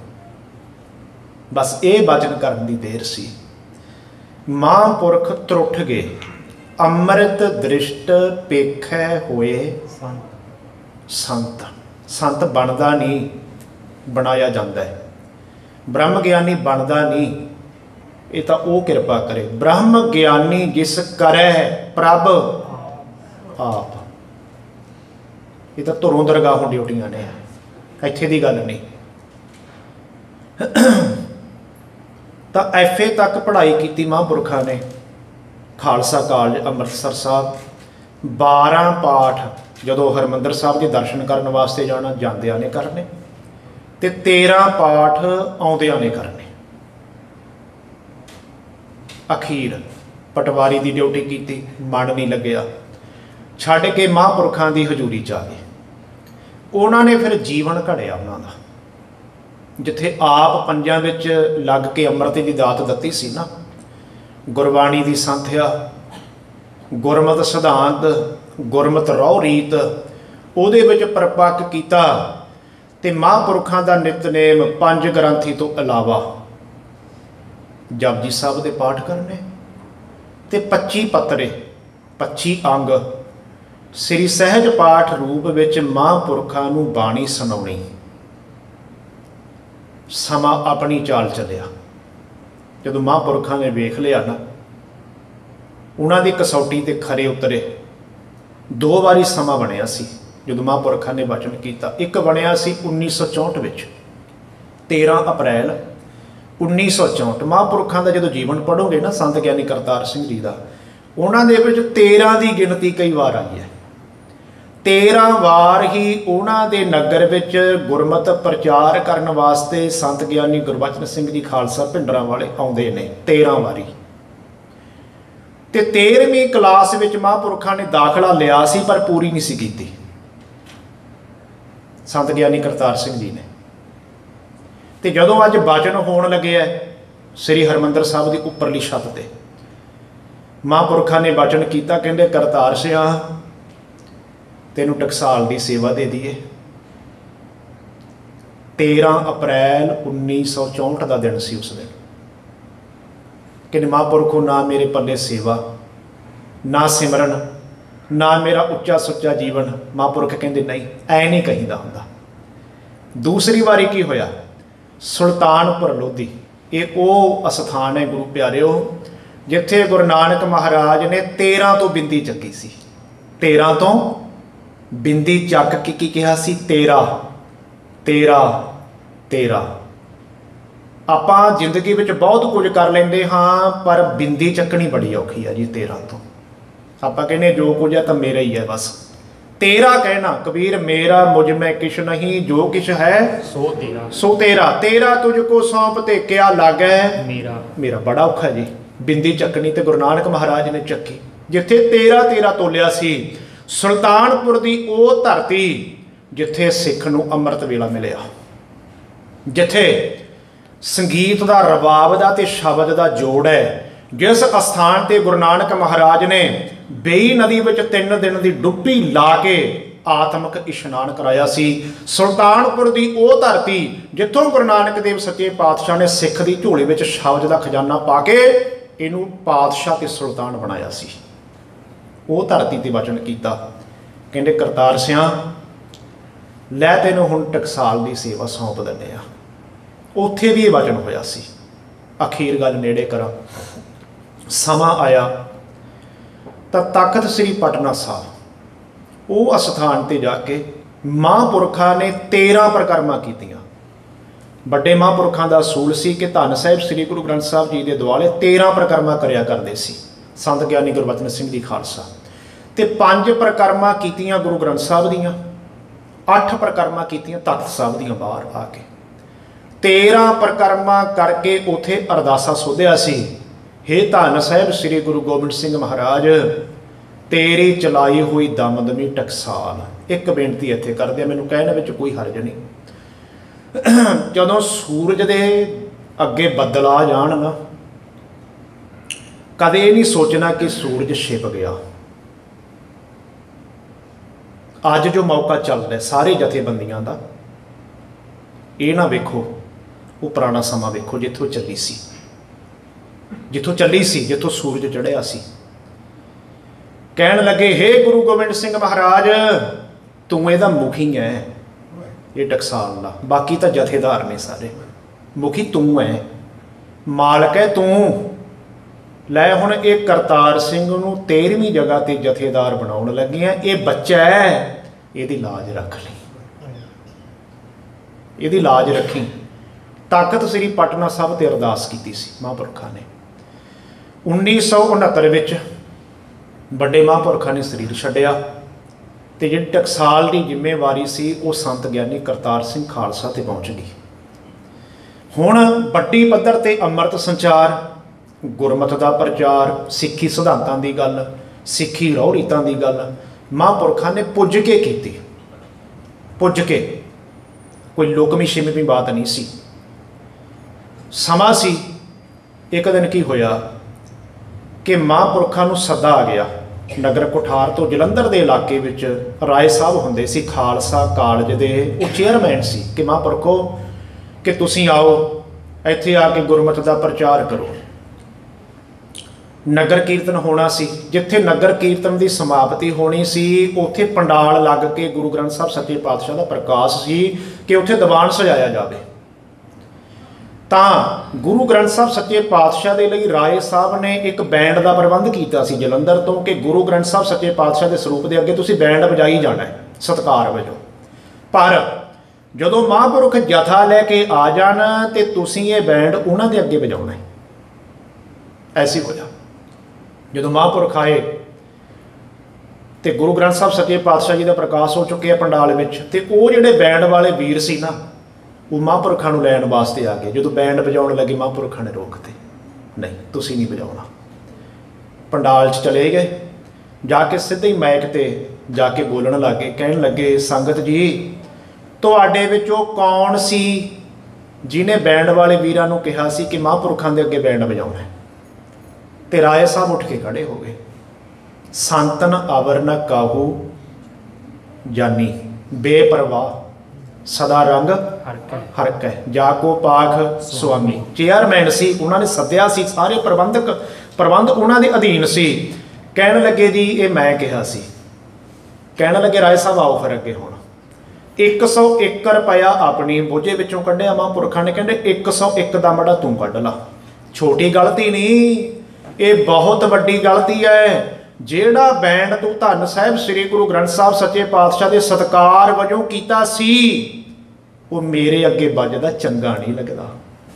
ਬਸ ਇਹ ਬਚਨ ਕਰਨ ਦੀ ਦੇਰ ਸੀ। ਮਹਾਂਪੁਰਖ ਤਰੁੱਠ ਗਏ। ਅੰਮ੍ਰਿਤ ਦ੍ਰਿਸ਼ਟ ਪੇਖੈ ਹੋਏ ਸੰਤ। ਸੰਤ ਬਣਦਾ ਨਹੀਂ, ਬਣਾਇਆ ਜਾਂਦਾ ਹੈ। ਬ੍ਰਹਮ ਗਿਆਨੀ ਬਣਦਾ ਨਹੀਂ, ਇਹ ਤਾਂ ਉਹ ਕਿਰਪਾ ਕਰੇ। ਬ੍ਰਹਮ ਗਿਆਨੀ ਜਿਸ ਕਰੈ ਪ੍ਰਭ ਆਪ। ਇਹ ਤਾਂ ਧੁਰੋਂ ਦਰਗਾਹੋਂ ਡਿਊਟੀਆਂ ਨੇ, ਇੱਥੇ ਦੀ ਗੱਲ ਨਹੀਂ। ਤਾਂ ਐਫ ਏ ਤੱਕ ਪੜ੍ਹਾਈ ਕੀਤੀ ਮਹਾਂਪੁਰਖਾਂ ਨੇ ਖਾਲਸਾ ਕਾਲਜ ਅੰਮ੍ਰਿਤਸਰ ਸਾਹਿਬ। ਬਾਰਾਂ ਪਾਠ ਜਦੋਂ ਹਰਿਮੰਦਰ ਸਾਹਿਬ ਦੇ ਦਰਸ਼ਨ ਕਰਨ ਵਾਸਤੇ ਜਾਣਾ, ਜਾਂਦਿਆਂ ਨੇ ਕਰਨੇ, ਤੇ ਤੇਰਾਂ ਪਾਠ ਆਉਂਦਿਆਂ ਨੇ ਕਰਨੇ। ਅਖੀਰ ਪਟਵਾਰੀ ਦੀ ਡਿਊਟੀ ਕੀਤੀ, ਮਨ ਨਹੀਂ ਲੱਗਿਆ, ਛੱਡ ਕੇ ਮਹਾਂਪੁਰਖਾਂ ਦੀ ਹਜ਼ੂਰੀ 'ਚ ਆ ਗਏ। ਉਹਨਾਂ ਨੇ ਫਿਰ ਜੀਵਨ ਘੜਿਆ ਉਹਨਾਂ ਦਾ, ਜਿੱਥੇ ਆਪ ਪੰਜਾਂ ਵਿੱਚ ਲੱਗ ਕੇ ਅੰਮ੍ਰਿਤ ਦੀ ਦਾਤ ਦਿੱਤੀ ਸੀ ਨਾ। ਗੁਰਬਾਣੀ ਦੀ ਸੰਥਿਆ, ਗੁਰਮਤਿ ਸਿਧਾਂਤ, ਗੁਰਮਤਿ ਰਹੁ ਰੀਤ, ਉਹਦੇ ਵਿੱਚ ਪ੍ਰਪੱਕ ਕੀਤਾ ਤੇ ਮਹਾਂਪੁਰਖਾਂ ਦਾ ਨਿਤਨੇਮ ਪੰਜ ਗ੍ਰੰਥੀ ਤੋਂ ਇਲਾਵਾ ਜਪਜੀ ਸਾਹਿਬ ਦੇ ਪਾਠ ਕਰਨੇ ਤੇ ਪੱਚੀ ਪੱਤਰੇ ਪੱਚੀ ਅੰਗ ਸ੍ਰੀ ਸਹਿਜ ਪਾਠ ਰੂਪ ਵਿੱਚ ਮਹਾਂਪੁਰਖਾਂ ਨੂੰ ਬਾਣੀ ਸੁਣਾਉਣੀ। ਸਮਾਂ ਆਪਣੀ ਚਾਲ ਚੱਲਿਆ। ਜਦੋਂ ਮਹਾਂਪੁਰਖਾਂ ਨੇ ਵੇਖ ਲਿਆ ਨਾ, ਉਹਨਾਂ ਦੀ ਕਸੌਟੀ ਤੇ ਖਰੇ ਉਤਰੇ। ਦੋ ਵਾਰੀ ਸਮਾਂ ਬਣਿਆ ਸੀ ਜਦੋਂ ਮਹਾਂਪੁਰਖਾਂ ਨੇ ਵਚਨ ਕੀਤਾ। ਇੱਕ ਬਣਿਆ ਸੀ ਉੱਨੀ ਸੌ ਚੌਂਹਠ ਵਿੱਚ, ਤੇਰ੍ਹਾਂ ਅਪ੍ਰੈਲ ਉੱਨੀ ਸੌ ਚੌਂਹਠ। ਮਹਾਂਪੁਰਖਾਂ ਦਾ ਜਦੋਂ ਜੀਵਨ ਪੜ੍ਹੋਗੇ ਨਾ ਸੰਤ ਗਿਆਨੀ ਕਰਤਾਰ ਸਿੰਘ ਜੀ ਦਾ, ਉਹਨਾਂ ਦੇ ਵਿੱਚ ਤੇਰ੍ਹਾਂ ਦੀ ਗਿਣਤੀ ਕਈ ਵਾਰ ਆਈ ਹੈ। ਤੇਰ੍ਹਾਂ ਵਾਰ ਹੀ ਉਹਨਾਂ ਦੇ ਨਗਰ ਵਿੱਚ ਗੁਰਮਤਿ ਪ੍ਰਚਾਰ ਕਰਨ ਵਾਸਤੇ ਸੰਤ ਗਿਆਨੀ ਗੁਰਬਚਨ ਸਿੰਘ ਜੀ ਖਾਲਸਾ ਭਿੰਡਰਾਂ ਵਾਲੇ ਆਉਂਦੇ ਨੇ, ਤੇਰ੍ਹਾਂ ਵਾਰੀ। ਤੇ ਤੇਰ੍ਹਵੀਂ ਕਲਾਸ ਵਿੱਚ ਮਹਾਂਪੁਰਖਾਂ ਨੇ ਦਾਖਲਾ ਲਿਆ ਸੀ, ਪਰ ਪੂਰੀ ਨਹੀਂ ਸੀ ਕੀਤੀ ਸੰਤ ਗਿਆਨੀ ਕਰਤਾਰ ਸਿੰਘ ਜੀ ਨੇ। ਤੇ ਜਦੋਂ ਅੱਜ ਬਚਨ ਹੋਣ ਲੱਗਿਆ ਸ੍ਰੀ ਹਰਿਮੰਦਰ ਸਾਹਿਬ ਦੀ ਉੱਪਰਲੀ ਛੱਤ ਤੇ, ਮਹਾਂਪੁਰਖਾਂ ਨੇ ਬਚਨ ਕੀਤਾ, ਕਹਿੰਦੇ ਕਰਤਾਰ ਸਿਆ ਤੈਨੂੰ ਟਕਸਾਲ ਦੀ ਸੇਵਾ ਦੇ ਦਈਏ। ਤੇਰ੍ਹਾਂ ਅਪ੍ਰੈਲ ਉੱਨੀ ਸੌ ਚੌਂਹਠ ਦਾ ਦਿਨ ਸੀ ਉਸ ਦਿਨ। ਕਹਿੰਦੇ ਮਹਾਂਪੁਰਖੋ ਨਾ ਮੇਰੇ ਪੱਲੇ ਸੇਵਾ, ਨਾ ਸਿਮਰਨ, ਨਾ ਮੇਰਾ ਉੱਚਾ ਸੁੱਚਾ ਜੀਵਨ। ਮਹਾਂਪੁਰਖ ਕਹਿੰਦੇ ਨਹੀਂ, ਐ ਨਹੀਂ ਕਹੀਦਾ ਹੁੰਦਾ। ਦੂਸਰੀ ਵਾਰੀ ਕੀ ਹੋਇਆ? ਸੁਲਤਾਨਪੁਰ ਲੋਧੀ, ਇਹ ਉਹ ਅਸਥਾਨ ਹੈ ਗੁਰੂ ਪਿਆਰਿਓ ਜਿੱਥੇ ਗੁਰੂ ਨਾਨਕ ਮਹਾਰਾਜ ਨੇ ਤੇਰ੍ਹਾਂ ਤੋਂ ਬਿੰਦੀ ਚੱਕੀ ਸੀ। ਤੇਰ੍ਹਾਂ ਤੋਂ ਬਿੰਦੀ ਚੱਕ ਕੇ ਕੀ ਕਿਹਾ ਸੀ? ਤੇਰਾ ਤੇਰਾ ਤੇਰਾ। ਆਪਾਂ ਜ਼ਿੰਦਗੀ ਵਿੱਚ ਬਹੁਤ ਕੁਝ ਕਰ ਲੈਂਦੇ ਹਾਂ, ਪਰ ਬਿੰਦੀ ਚੱਕਣੀ ਬੜੀ ਔਖੀ ਆ ਜੀ। ਤੇਰ੍ਹਾਂ ਤੋਂ ਆਪਾਂ ਕਹਿੰਦੇ ਜੋ ਕੁਝ ਹੈ ਤਾਂ ਮੇਰਾ ਹੀ ਹੈ ਬਸ। ਤੇਰਾ ਕਹਿਣਾ, ਕਬੀਰ ਮੇਰਾ ਮੁਝ ਮੈਂ ਕਿਛ ਨਹੀਂ, ਜੋ ਕਿਛ ਹੈ
ਸੋ ਤੇਰਾ
ਸੋ ਤੇਰਾ। ਤੇਰਾ ਤੁਝ ਕੋ ਸੌਂਪ ਤੇ ਕਿਆ ਲਾਗੈ
ਮੇਰਾ।
ਮੇਰਾ ਬੜਾ ਔਖਾ ਜੀ ਬਿੰਦੀ ਚੱਕਣੀ, ਤੇ ਗੁਰੂ ਨਾਨਕ ਮਹਾਰਾਜ ਨੇ ਚੱਕੀ। ਜਿੱਥੇ ਤੇਰਾ ਤੇਰਾ ਤੋਲਿਆ ਸੀ, ਸੁਲਤਾਨਪੁਰ ਦੀ ਉਹ ਧਰਤੀ ਜਿੱਥੇ ਸਿੱਖ ਨੂੰ ਅੰਮ੍ਰਿਤ ਵੇਲਾ ਮਿਲਿਆ, ਜਿੱਥੇ ਸੰਗੀਤ ਦਾ, ਰਬਾਬ ਦਾ ਤੇ ਸ਼ਬਦ ਦਾ ਜੋੜ ਹੈ, ਜਿਸ ਅਸਥਾਨ ਤੇ ਗੁਰੂ ਨਾਨਕ ਮਹਾਰਾਜ ਨੇ ਬੇਈ ਨਦੀ ਵਿੱਚ ਤਿੰਨ ਦਿਨ ਦੀ ਡੁੱਬੀ ਲਾ ਕੇ ਆਤਮਿਕ ਇਸ਼ਨਾਨ ਕਰਾਇਆ ਸੀ। ਸੁਲਤਾਨਪੁਰ ਦੀ ਉਹ ਧਰਤੀ ਜਿੱਥੋਂ ਗੁਰੂ ਨਾਨਕ ਦੇਵ ਸੱਚੇ ਪਾਤਸ਼ਾਹ ਨੇ ਸਿੱਖ ਦੀ ਝੋਲੀ ਵਿੱਚ ਸ਼ਬਦ ਦਾ ਖਜ਼ਾਨਾ ਪਾ ਕੇ ਇਹਨੂੰ ਪਾਤਸ਼ਾਹ ਤੇ ਸੁਲਤਾਨ ਬਣਾਇਆ ਸੀ। ਉਹ ਧਰਤੀ ਤੇ ਵਚਨ ਕੀਤਾ, ਕਹਿੰਦੇ ਕਰਤਾਰ ਸਿਆਂ ਲੈ ਤੈਨੂੰ ਹੁਣ ਟਕਸਾਲ ਦੀ ਸੇਵਾ ਸੌਂਪ ਦਿੰਦੇ ਆ। ਉੱਥੇ ਵੀ ਇਹ ਵਚਨ ਹੋਇਆ ਸੀ। ਅਖੀਰ ਗੱਲ ਨੇੜੇ ਕਰਾਂ, ਸਮਾਂ ਆਇਆ ਤਾਂ ਤਖਤ ਸ੍ਰੀ ਪਟਨਾ ਸਾਹਿਬ ਉਹ ਅਸਥਾਨ ਤੇ ਜਾ ਕੇ ਮਹਾਂਪੁਰਖਾਂ ਨੇ ਤੇਰ੍ਹਾਂ ਪ੍ਰਕਰਮਾਂ ਕੀਤੀਆਂ। ਵੱਡੇ ਮਹਾਂਪੁਰਖਾਂ ਦਾ ਅਸੂਲ ਸੀ ਕਿ ਧੰਨ ਸਾਹਿਬ ਸ੍ਰੀ ਗੁਰੂ ਗ੍ਰੰਥ ਸਾਹਿਬ ਜੀ ਦੇ ਦੁਆਲੇ ਤੇਰ੍ਹਾਂ ਪ੍ਰਕਰਮਾਂ ਕਰਿਆ ਕਰਦੇ ਸੀ ਸੰਤ ਗਿਆਨੀ ਗੁਰਬਚਨ ਸਿੰਘ ਜੀ ਖਾਲਸਾ। ਤੇ ਪੰਜ ਪ੍ਰਕਰਮਾਂ ਕੀਤੀਆਂ ਗੁਰੂ ਗ੍ਰੰਥ ਸਾਹਿਬ ਦੀਆਂ, ਅੱਠ ਪ੍ਰਕਰਮਾਂ ਕੀਤੀਆਂ ਤਖਤ ਸਾਹਿਬ ਦੀਆਂ ਬਾਹਰ ਆ ਕੇ। ਤੇਰ੍ਹਾਂ ਪ੍ਰਕਰਮਾਂ ਕਰਕੇ ਉੱਥੇ ਅਰਦਾਸਾ ਸੋਧਿਆ ਸੀ, ਹੇ ਧੰਨ ਸਾਹਿਬ ਸ੍ਰੀ ਗੁਰੂ ਗੋਬਿੰਦ ਸਿੰਘ ਮਹਾਰਾਜ ਤੇਰੀ ਚਲਾਈ ਹੋਈ ਦਮਦਮੀ ਟਕਸਾਲ। ਇੱਕ ਬੇਨਤੀ ਇੱਥੇ ਕਰਦੇ ਆ, ਮੈਨੂੰ ਕਹਿਣ ਵਿੱਚ ਕੋਈ ਹਰਜ ਨਹੀਂ। ਜਦੋਂ ਸੂਰਜ ਦੇ ਅੱਗੇ ਬੱਦਲ ਆ ਜਾਣ ਨਾ, ਕਦੇ ਇਹ ਨਹੀਂ ਸੋਚਣਾ ਕਿ ਸੂਰਜ ਛਿਪ ਗਿਆ। ਅੱਜ ਜੋ ਮੌਕਾ ਚੱਲ ਰਿਹਾ ਸਾਰੇ ਜਥੇਬੰਦੀਆਂ ਦਾ, ਇਹ ਨਾ ਵੇਖੋ ਉਹ ਪੁਰਾਣਾ ਸਮਾਂ ਵੇਖੋ ਜਿੱਥੋਂ ਚੱਲੀ ਸੀ, ਜਿੱਥੋਂ ਚੱਲੀ ਸੀ, ਜਿੱਥੋਂ ਸੂਰਜ ਚੜ੍ਹਿਆ ਸੀ। ਕਹਿਣ ਲੱਗੇ ਹੇ ਗੁਰੂ ਗੋਬਿੰਦ ਸਿੰਘ ਮਹਾਰਾਜ ਤੂੰ ਇਹਦਾ ਮੁਖੀ ਹੈ, ਇਹ ਟਕਸਾਲ ਦਾ, ਬਾਕੀ ਤਾਂ ਜਥੇਦਾਰ ਨੇ ਸਾਰੇ, ਮੁਖੀ ਤੂੰ ਹੈ, ਮਾਲਕ ਹੈ ਤੂੰ। ਲੈ ਹੁਣ ਇਹ ਕਰਤਾਰ ਸਿੰਘ ਨੂੰ ਤੇਰ੍ਹਵੀਂ ਜਗ੍ਹਾ ਤੇ ਜਥੇਦਾਰ ਬਣਾਉਣ ਲੱਗੇ ਆ। ਇਹ ਬੱਚਾ ਹੈ, ਇਹਦੀ ਲਾਜ ਰੱਖ ਲਈ, ਇਹਦੀ ਲਾਜ ਰੱਖੀ। ਤਖਤ ਸ੍ਰੀ ਪਟਨਾ ਸਾਹਿਬ ਤੇ ਅਰਦਾਸ ਕੀਤੀ ਸੀ ਮਹਾਂਪੁਰਖਾਂ ਨੇ। ਉੱਨੀ ਸੌ ਉਣਹੱਤਰ ਵਿੱਚ ਵੱਡੇ ਮਹਾਂਪੁਰਖਾਂ ਨੇ ਸਰੀਰ ਛੱਡਿਆ ਤੇ ਜਿਹੜੀ ਟਕਸਾਲ ਦੀ ਜ਼ਿੰਮੇਵਾਰੀ ਸੀ ਉਹ ਸੰਤ ਗਿਆਨੀ ਕਰਤਾਰ ਸਿੰਘ ਖਾਲਸਾ ਤੇ ਪਹੁੰਚ ਗਈ। ਹੁਣ ਵੱਡੀ ਪੱਧਰ ਤੇ ਅੰਮ੍ਰਿਤ ਸੰਚਾਰ, ਗੁਰਮਤਿ ਦਾ ਪ੍ਰਚਾਰ, ਸਿੱਖੀ ਸਿਧਾਂਤਾਂ ਦੀ ਗੱਲ, ਸਿੱਖੀ ਰਹੁ ਰੀਤਾਂ ਦੀ ਗੱਲ ਮਹਾਂਪੁਰਖਾਂ ਨੇ ਪੁੱਜ ਕੇ ਕੀਤੀ। ਪੁੱਜ ਕੇ, ਕੋਈ ਲੁਕਵੀਂ ਛਿਪਵੀਂ ਬਾਤ ਨਹੀਂ ਸੀ। ਸਮਾਂ ਸੀ, ਇੱਕ ਦਿਨ ਕੀ ਹੋਇਆ ਕਿ ਮਹਾਂਪੁਰਖਾਂ ਨੂੰ ਸੱਦਾ ਆ ਗਿਆ ਨਗਰ ਕੁਠਾਰ ਤੋਂ ਜਲੰਧਰ ਦੇ ਇਲਾਕੇ ਵਿੱਚ ਰਾਏ ਸਾਹਿਬ ਹੁੰਦੇ ਸੀ, ਖਾਲਸਾ ਕਾਲਜ ਦੇ ਉਹ ਚੇਅਰਮੈਨ ਸੀ ਕਿ ਮਹਾਂਪੁਰਖੋ ਕਿ ਤੁਸੀਂ ਆਓ ਇੱਥੇ ਆ ਕੇ ਗੁਰਮਤਿ ਦਾ ਪ੍ਰਚਾਰ ਕਰੋ। ਨਗਰ ਕੀਰਤਨ ਹੋਣਾ ਸੀ, ਜਿੱਥੇ ਨਗਰ ਕੀਰਤਨ ਦੀ ਸਮਾਪਤੀ ਹੋਣੀ ਸੀ ਉੱਥੇ ਪੰਡਾਲ ਲੱਗ ਕੇ ਗੁਰੂ ਗ੍ਰੰਥ ਸਾਹਿਬ ਸੱਚੇ ਪਾਤਸ਼ਾਹ ਦਾ ਪ੍ਰਕਾਸ਼ ਸੀ ਕਿ ਉੱਥੇ ਦੀਵਾਨ ਸਜਾਇਆ ਜਾਵੇ। ਤਾਂ ਗੁਰੂ ਗ੍ਰੰਥ ਸਾਹਿਬ ਸੱਚੇ ਪਾਤਸ਼ਾਹ ਦੇ ਲਈ ਰਾਏ ਸਾਹਿਬ ਨੇ ਇੱਕ ਬੈਂਡ ਦਾ ਪ੍ਰਬੰਧ ਕੀਤਾ ਸੀ ਜਲੰਧਰ ਤੋਂ ਕਿ ਗੁਰੂ ਗ੍ਰੰਥ ਸਾਹਿਬ ਸੱਚੇ ਪਾਤਸ਼ਾਹ ਦੇ ਸਰੂਪ ਦੇ ਅੱਗੇ ਤੁਸੀਂ ਬੈਂਡ ਵਜਾਈ ਜਾਣਾ ਹੈ ਸਤਿਕਾਰ ਵਜੋਂ। ਪਰ ਜਦੋਂ ਮਹਾਂਪੁਰਖ ਜਥਾ ਲੈ ਕੇ ਆ ਜਾਣ ਤੇ ਤੁਸੀਂ ਇਹ ਬੈਂਡ ਉਹਨਾਂ ਦੇ ਅੱਗੇ ਵਜਾਉਣਾ ਹੈ। ਐਸੀ ਹੋਇਆ ਜਦੋਂ ਮਹਾਂਪੁਰਖ ਆਏ ਤੇ ਗੁਰੂ ਗ੍ਰੰਥ ਸਾਹਿਬ ਸੱਚੇ ਪਾਤਸ਼ਾਹ ਜੀ ਦਾ ਪ੍ਰਕਾਸ਼ ਹੋ ਚੁੱਕਿਆ ਪੰਡਾਲ ਵਿੱਚ, ਤੇ ਉਹ ਜਿਹੜੇ ਬੈਂਡ ਵਾਲੇ ਵੀਰ ਸੀ ਨਾ ਉਹ ਮਹਾਂਪੁਰਖਾਂ ਨੂੰ ਲੈਣ ਵਾਸਤੇ ਆ ਗਏ। ਜਦੋਂ ਬੈਂਡ ਵਜਾਉਣ ਲੱਗੇ ਮਹਾਂਪੁਰਖਾਂ ਨੇ ਰੋਕਤੇ, ਨਹੀਂ ਤੁਸੀਂ ਨਹੀਂ ਵਜਾਉਣਾ। ਪੰਡਾਲ 'ਚ ਚਲੇ ਗਏ, ਜਾ ਕੇ ਸਿੱਧੇ ਹੀ ਮਾਈਕ ਤੇ ਜਾ ਕੇ ਬੋਲਣ ਲੱਗੇ, ਕਹਿਣ ਲੱਗੇ ਸੰਗਤ ਜੀ ਤੁਹਾਡੇ ਵਿੱਚੋਂ ਕੌਣ ਸੀ ਜਿਹਨੇ ਬੈਂਡ ਵਾਲੇ ਵੀਰਾਂ ਨੂੰ ਕਿਹਾ ਸੀ ਕਿ ਮਹਾਂਪੁਰਖਾਂ ਦੇ ਅੱਗੇ ਬੈਂਡ ਵਜਾਉਣਾ ਹੈ? ਤੇ ਰਾਏ ਸਾਹਿਬ ਉੱਠ ਕੇ ਖੜੇ ਹੋ ਗਏ। ਸੰਤਨ ਅਵਰ ਨ ਕਾਹੂ ਜਾਨੀ ਬੇਪਰਵਾਹ ਸਦਾ ਰੰਗ ਹਰਕ ਹੈ ਜਾ ਕੋ ਪਾਖ ਸੁਆਮੀ। ਚੇਅਰਮੈਨ ਸੀ, ਉਹਨਾਂ ਨੇ ਸੱਦਿਆ ਸੀ, ਸਾਰੇ ਪ੍ਰਬੰਧਕ ਪ੍ਰਬੰਧ ਉਹਨਾਂ ਦੇ ਅਧੀਨ ਸੀ। ਕਹਿਣ ਲੱਗੇ ਜੀ ਇਹ ਮੈਂ ਕਿਹਾ ਸੀ। ਕਹਿਣ ਲੱਗੇ ਰਾਏ ਸਾਹਿਬ ਆਓ ਫਿਰ ਅੱਗੇ। ਹੁਣ ਇੱਕ ਸੌ ਇੱਕ ਰੁਪਇਆ ਆਪਣੀ ਬੋਝੇ ਵਿੱਚੋਂ ਕੱਢਿਆ ਮਹਾਂਪੁਰਖਾਂ ਨੇ, ਕਹਿੰਦੇ ਇੱਕ ਸੌ ਇੱਕ ਦਾ ਮੜਾ ਤੂੰ ਕੱਢ ਲਾ। ਛੋਟੀ ਗਲਤੀ ਨਹੀਂ, ਇਹ ਬਹੁਤ ਵੱਡੀ ਗਲਤੀ ਹੈ। ਜਿਹੜਾ ਬੈਂਡ ਤੂੰ ਧੰਨ ਸਾਹਿਬ ਸ੍ਰੀ ਗੁਰੂ ਗ੍ਰੰਥ ਸਾਹਿਬ ਸੱਚੇ ਪਾਤਸ਼ਾਹ ਦੇ ਸਤਿਕਾਰ ਵਜੋਂ ਕੀਤਾ ਸੀ ਉਹ ਮੇਰੇ ਅੱਗੇ ਵੱਜਦਾ ਚੰਗਾ ਨਹੀਂ ਲੱਗਦਾ।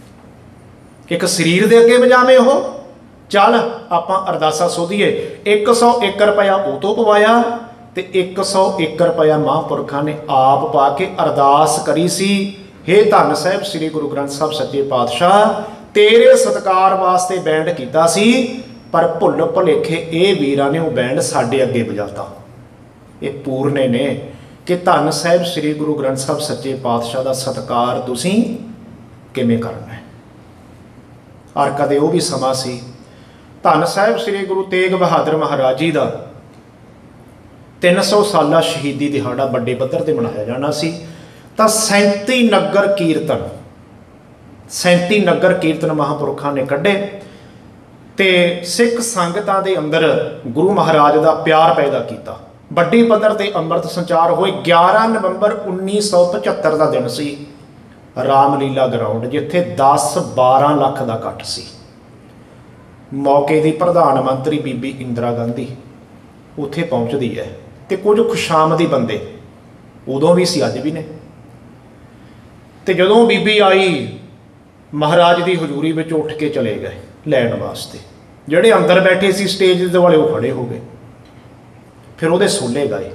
ਇੱਕ ਸਰੀਰ ਦੇ ਅੱਗੇ ਵਜਾਵੇਂ ਉਹ। ਚੱਲ ਆਪਾਂ ਅਰਦਾਸਾ ਸੋਧੀਏ। ਇੱਕ ਸੌ ਇੱਕ ਰੁਪਇਆ ਉਹ ਤੋਂ ਪਵਾਇਆ ਤੇ ਇੱਕ ਸੌ ਇੱਕ ਰੁਪਇਆ ਮਹਾਂਪੁਰਖਾਂ ਨੇ ਆਪ ਪਾ ਕੇ ਅਰਦਾਸ ਕਰੀ ਸੀ, ਹੇ ਧੰਨ ਸਾਹਿਬ ਸ੍ਰੀ ਗੁਰੂ ਗ੍ਰੰਥ ਸਾਹਿਬ ਸੱਚੇ ਪਾਤਸ਼ਾਹ ਤੇਰੇ ਸਤਿਕਾਰ ਵਾਸਤੇ ਬੈਂਡ ਕੀਤਾ ਸੀ, ਪਰ ਭੁੱਲ ਭੁਲੇਖੇ ਇਹ ਵੀਰਾਂ ਨੇ ਉਹ ਬੈਂਡ ਸਾਡੇ ਅੱਗੇ ਵਜਾਤਾ। ਇਹ ਪੂਰਨੇ ਨੇ ਕਿ ਧੰਨ ਸਾਹਿਬ ਸ੍ਰੀ ਗੁਰੂ ਗ੍ਰੰਥ ਸਾਹਿਬ ਸੱਚੇ ਪਾਤਸ਼ਾਹ ਦਾ ਸਤਿਕਾਰ ਤੁਸੀਂ ਕਿਵੇਂ ਕਰਨਾ ਹੈ। ਔਰ ਕਦੇ ਉਹ ਵੀ ਸਮਾਂ ਸੀ ਧੰਨ ਸਾਹਿਬ ਸ੍ਰੀ ਗੁਰੂ ਤੇਗ ਬਹਾਦਰ ਮਹਾਰਾਜ ਜੀ ਦਾ ਤਿੰਨ ਸੌ ਸਾਲਾ ਸ਼ਹੀਦੀ ਦਿਹਾੜਾ ਵੱਡੇ ਪੱਧਰ ਤੇ ਮਨਾਇਆ ਜਾਣਾ ਸੀ। ਤਾਂ ਸੈਂਤੀ ਨਗਰ ਕੀਰਤਨ ਸੈਂਤੀ ਨਗਰ ਕੀਰਤਨ ਮਹਾਂਪੁਰਖਾਂ ਨੇ ਕੱਢੇ ਤੇ ਸਿੱਖ ਸੰਗਤਾਂ ਦੇ ਅੰਦਰ ਗੁਰੂ ਮਹਾਰਾਜ ਦਾ ਪਿਆਰ ਪੈਦਾ ਕੀਤਾ। ਵੱਡੀ ਪੱਧਰ ਤੇ ਅੰਮ੍ਰਿਤ ਸੰਚਾਰ ਹੋਏ। ਗਿਆਰਾਂ ਨਵੰਬਰ ਉੱਨੀ ਸੌ ਪਝੱਤਰ ਦਾ ਦਿਨ ਸੀ। ਰਾਮਲੀਲਾ ਗਰਾਊਂਡ ਜਿੱਥੇ ਦਸ ਬਾਰਾਂ ਲੱਖ ਦਾ ਇਕੱਠ ਸੀ। ਮੌਕੇ ਦੀ ਪ੍ਰਧਾਨ ਮੰਤਰੀ ਬੀਬੀ ਇੰਦਰਾ ਗਾਂਧੀ ਉੱਥੇ ਪਹੁੰਚਦੀ ਹੈ ਤੇ ਕੁਝ ਖੁਸ਼ਾਮਦੀ ਬੰਦੇ ਉਦੋਂ ਵੀ ਸੀ ਅੱਜ ਵੀ ਨੇ। ਤੇ ਜਦੋਂ ਬੀਬੀ ਆਈ ਮਹਾਰਾਜ ਦੀ ਹਜ਼ੂਰੀ ਵਿੱਚ ਉੱਠ ਕੇ ਚਲੇ ਗਏ ਲੈਣ ਵਾਸਤੇ। ਜਿਹੜੇ ਅੰਦਰ ਬੈਠੇ ਸੀ ਸਟੇਜ ਦੇ ਵਾਲੇ ਉਹ ਖੜੇ ਹੋ ਗਏ। ਫਿਰ ਉਹਦੇ ਸੋਲੇ ਗਾਏ।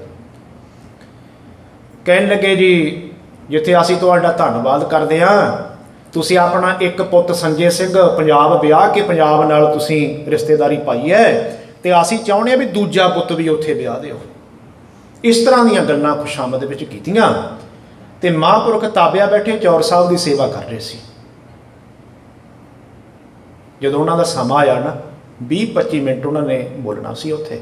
ਕਹਿਣ ਲੱਗੇ ਜੀ ਜਿੱਥੇ ਅਸੀਂ ਤੁਹਾਡਾ ਧੰਨਵਾਦ ਕਰਦੇ ਹਾਂ, ਤੁਸੀਂ ਆਪਣਾ ਇੱਕ ਪੁੱਤ ਸੰਜੇ ਸਿੰਘ ਪੰਜਾਬ ਵਿਆਹ ਕੇ ਪੰਜਾਬ ਨਾਲ ਤੁਸੀਂ ਰਿਸ਼ਤੇਦਾਰੀ ਪਾਈ ਹੈ ਤੇ ਅਸੀਂ ਚਾਹੁੰਦੇ ਹਾਂ ਵੀ ਦੂਜਾ ਪੁੱਤ ਵੀ ਉੱਥੇ ਵਿਆਹ ਦਿਓ। ਇਸ ਤਰ੍ਹਾਂ ਦੀਆਂ ਗੱਲਾਂ ਖੁਸ਼ਾਮਦ ਵਿੱਚ ਕੀਤੀਆਂ ਤੇ ਮਹਾਂਪੁਰਖ ਤਾਬਿਆ ਬੈਠੇ ਚੌਰ ਸਾਹਿਬ ਦੀ ਸੇਵਾ ਕਰ ਰਹੇ ਸੀ। ਜਦੋਂ ਉਹਨਾਂ ਦਾ ਸਮਾਂ ਆਇਆ ਨਾ ਵੀਹ ਪੱਚੀ ਮਿੰਟ ਉਹਨਾਂ ਨੇ ਬੋਲਣਾ ਸੀ ਉੱਥੇ।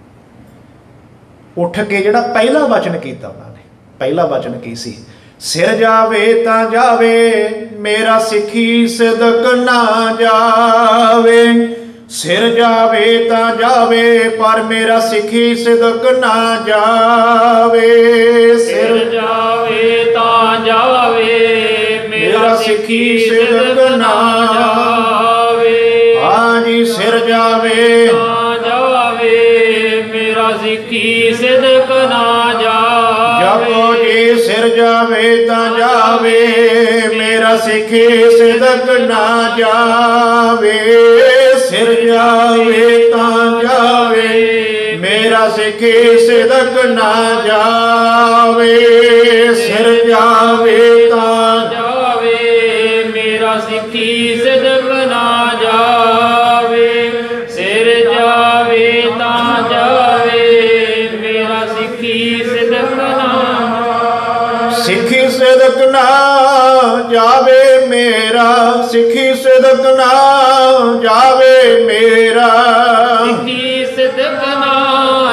ਉੱਠ ਕੇ ਜਿਹੜਾ ਪਹਿਲਾ ਵਚਨ ਕੀਤਾ ਉਹਨਾਂ ਨੇ, ਪਹਿਲਾ ਵਚਨ ਕੀ ਸੀ? ਸਿਰ ਜਾਵੇ ਤਾਂ ਜਾਵੇ ਮੇਰਾ ਸਿੱਖੀ ਸਿਦਕ ਨਾ ਜਾਵੇ। ਸਿਰ ਜਾਵੇ ਤਾਂ ਜਾਵੇ ਪਰ ਮੇਰਾ ਸਿੱਖੀ ਸਿਦਕ ਨਾ ਜਾਵੇ।
ਸਿਰ ਜਾਵੇ ਤਾਂ ਜਾਵੇ ਮੇਰਾ ਸਿੱਖੀ ਸਿਦਕ ਨਾ ਜਾਵੇ।
ਹਾਂਜੀ ਸਿਰ ਜਾਵੇ
ਤਾਂ ਜਾਵੇ ਮੇਰਾ ਸਿੱਖੀ ਸਿਦਕ ਨਾ ਜਾਵੇ।
ਜਪੋ ਜੀ ਸਿਰ ਜਾਵੇ ਤਾਂ ਜਾਵੇ ਮੇਰਾ ਸਿੱਖੀ ਸਿਦਕ ਨਾ ਜਾਵੇ। ਸਿਰ ਜਾਵੇ ਤਾਂ ਜਾਵੇ ਮੇਰਾ ਸਿੱਖੀ ਸਿਦਕ ਨਾ ਜਾਵੇ। ਸਿਰ ਜਾਵੇ ਤਾਂ
ਜਾਵੇ ਮੇਰਾ ਸਿੱਖੀ ਸਿਦਕ ਨਾ ਜਾਵੇ। ਸਿਰ ਜਾਵੇ ਤਾਂ ਜਾਵੇ ਮੇਰਾ ਸਿੱਖੀ ਸਿਦਕ ਨਾ
ਸਿੱਖੀ ਸਿਦਕ ਨਾ ਜਾਵੇ ਮੇਰਾ ਸਿੱਖੀ ਸਿਦਕ ਨਾ ਜਾਵੇ ਮੇਰਾ
ਸਿੱਖੀ ਸਿਦਕ ਨਾ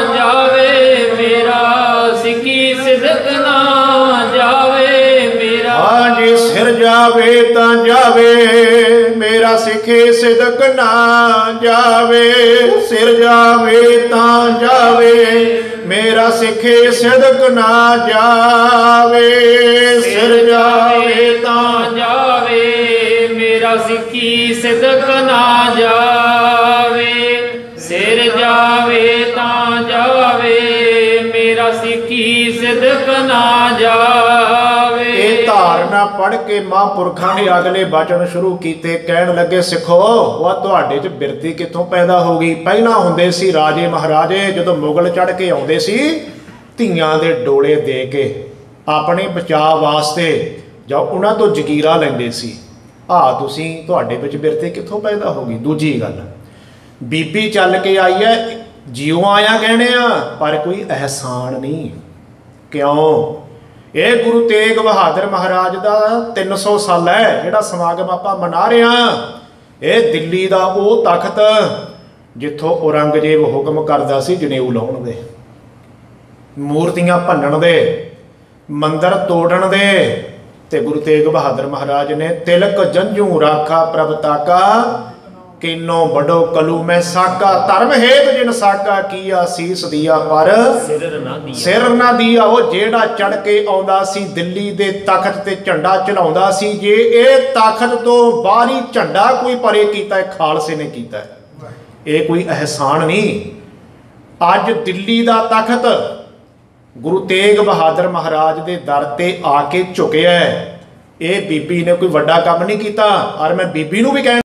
ਸਿਦਕ ਨਾ ਜਾਵੇ, ਸਿਰ ਜਾਵੇ ਤਾਂ ਜਾਵੇ ਮੇਰਾ ਸਿੱਖੇ ਸਿਦਕ ਨਾ ਜਾਵੇ, ਸਿਰ ਜਾਵੇ ਤਾਂ
ਜਾਵੇ ਮੇਰਾ ਸਿੱਖੀ ਸਿਦਕ ਨਾ ਜਾਵੇ, ਸਿਰ ਜਾਵੇ ਤਾਂ ਜਾਵੇ ਮੇਰਾ ਸਿੱਖੀ ਸਿਦਕ ਨਾ ਜਾਵੇ।
ਇਹ ਧਾਰਨਾ ਪੜ੍ਹ ਕੇ ਮਹਾਂਪੁਰਖਾਂ ਨੇ ਅਗਲੇ ਬਚਨ ਸ਼ੁਰੂ ਕੀਤੇ। ਕਹਿਣ ਲੱਗੇ ਸਿੱਖੋ, ਉਹ ਤੁਹਾਡੇ 'ਚ ਬਿਰਤੀ ਕਿੱਥੋਂ ਪੈਦਾ ਹੋ ਗਈ? ਪਹਿਲਾਂ ਹੁੰਦੇ ਸੀ ਰਾਜੇ ਮਹਾਰਾਜੇ, ਜਦੋਂ ਮੁਗਲ ਚੜ੍ਹ ਕੇ ਆਉਂਦੇ ਸੀ ਧੀਆਂ ਦੇ ਡੋਲੇ ਦੇ ਕੇ ਆਪਣੇ ਬਚਾਅ ਵਾਸਤੇ ਜਾਂ ਉਹਨਾਂ ਤੋਂ ਜਗੀਰਾ ਲੈਂਦੇ ਸੀ। ਆ ਤੁਸੀਂ ਤੁਹਾਡੇ ਵਿੱਚ ਬਿਰਤੀ ਕਿੱਥੋਂ ਪੈਦਾ ਹੋ ਗਈ? ਦੂਜੀ ਗੱਲ, ਬੀਬੀ ਚੱਲ ਕੇ ਆਈ ਹੈ, ਜਿਉਂ ਆਇਆ ਕਹਿਣੇ ਆ, ਪਰ ਕੋਈ ਅਹਿਸਾਨ ਨਹੀਂ। ਕਿਉਂ? ਇਹ ਗੁਰੂ ਤੇਗ ਬਹਾਦਰ ਮਹਾਰਾਜ ਦਾ ਤਿੰਨ ਸੌ ਸਾਲ ਹੈ ਜਿਹੜਾ ਸਮਾਗਮ ਆਪਾਂ ਮਨਾ ਰਹੇ ਹਾਂ। ਇਹ ਦਿੱਲੀ ਦਾ ਉਹ ਤਖਤ ਜਿੱਥੋਂ ਔਰੰਗਜ਼ੇਬ ਹੁਕਮ ਕਰਦਾ ਸੀ ਜਨੇਊ ਲਾਉਣ ਦੇ, ਮੂਰਤੀਆਂ ਭੰਨਣ ਦੇ, ਮੰਦਰ ਤੋੜਨ ਦੇ, ਤੇ ਗੁਰੂ ਤੇਗ ਬਹਾਦਰ ਮਹਾਰਾਜ ਨੇ ਤਿਲਕ ਜੰਝੂ ਰਾਖਾ ਪ੍ਰਭ ਤਾਕਾ, ਕਿਨੋ ਬੜੋ ਕਲੂ ਮੈਂ ਸਾਕਾ, ਧਰਮ ਹੇਤ ਜਿਨ ਸਾਕਾ ਕੀਆ ਸੀਸ ਦੀਆ ਪਰ
ਸਿਰ ਨਾ ਦੀਆ,
ਸਿਰ ਨਾ ਦੀਆ। ਉਹ ਜਿਹੜਾ ਚੜ ਕੇ ਆਉਂਦਾ ਸੀ ਦਿੱਲੀ ਦੇ ਤਖਤ ਤੇ ਝੰਡਾ ਚੜਾਉਂਦਾ ਸੀ, ਜੇ ਇਹ ਤਖਤ ਤੋਂ ਬਾਹਰੀ ਝੰਡਾ ਕੋਈ ਪਰੇ ਕੀਤਾ ਹੈ, ਖਾਲਸੇ ਨੇ ਕੀਤਾ ਹੈ। ਇਹ ਕੋਈ ਅਹਿਸਾਨ ਨਹੀਂ। ਅੱਜ ਦਿੱਲੀ ਦਾ ਤਖਤ ਗੁਰੂ ਤੇਗ ਬਹਾਦਰ ਮਹਾਰਾਜ ਦੇ ਦਰ ਤੇ ਆ ਕੇ ਝੁਕਿਆ ਹੈ। ਇਹ ਬੀਬੀ ਨੇ ਕੋਈ ਵੱਡਾ ਕੰਮ ਨਹੀਂ ਕੀਤਾ। ਔਰ ਮੈਂ ਬੀਬੀ ਨੂੰ ਵੀ ਕਹਿ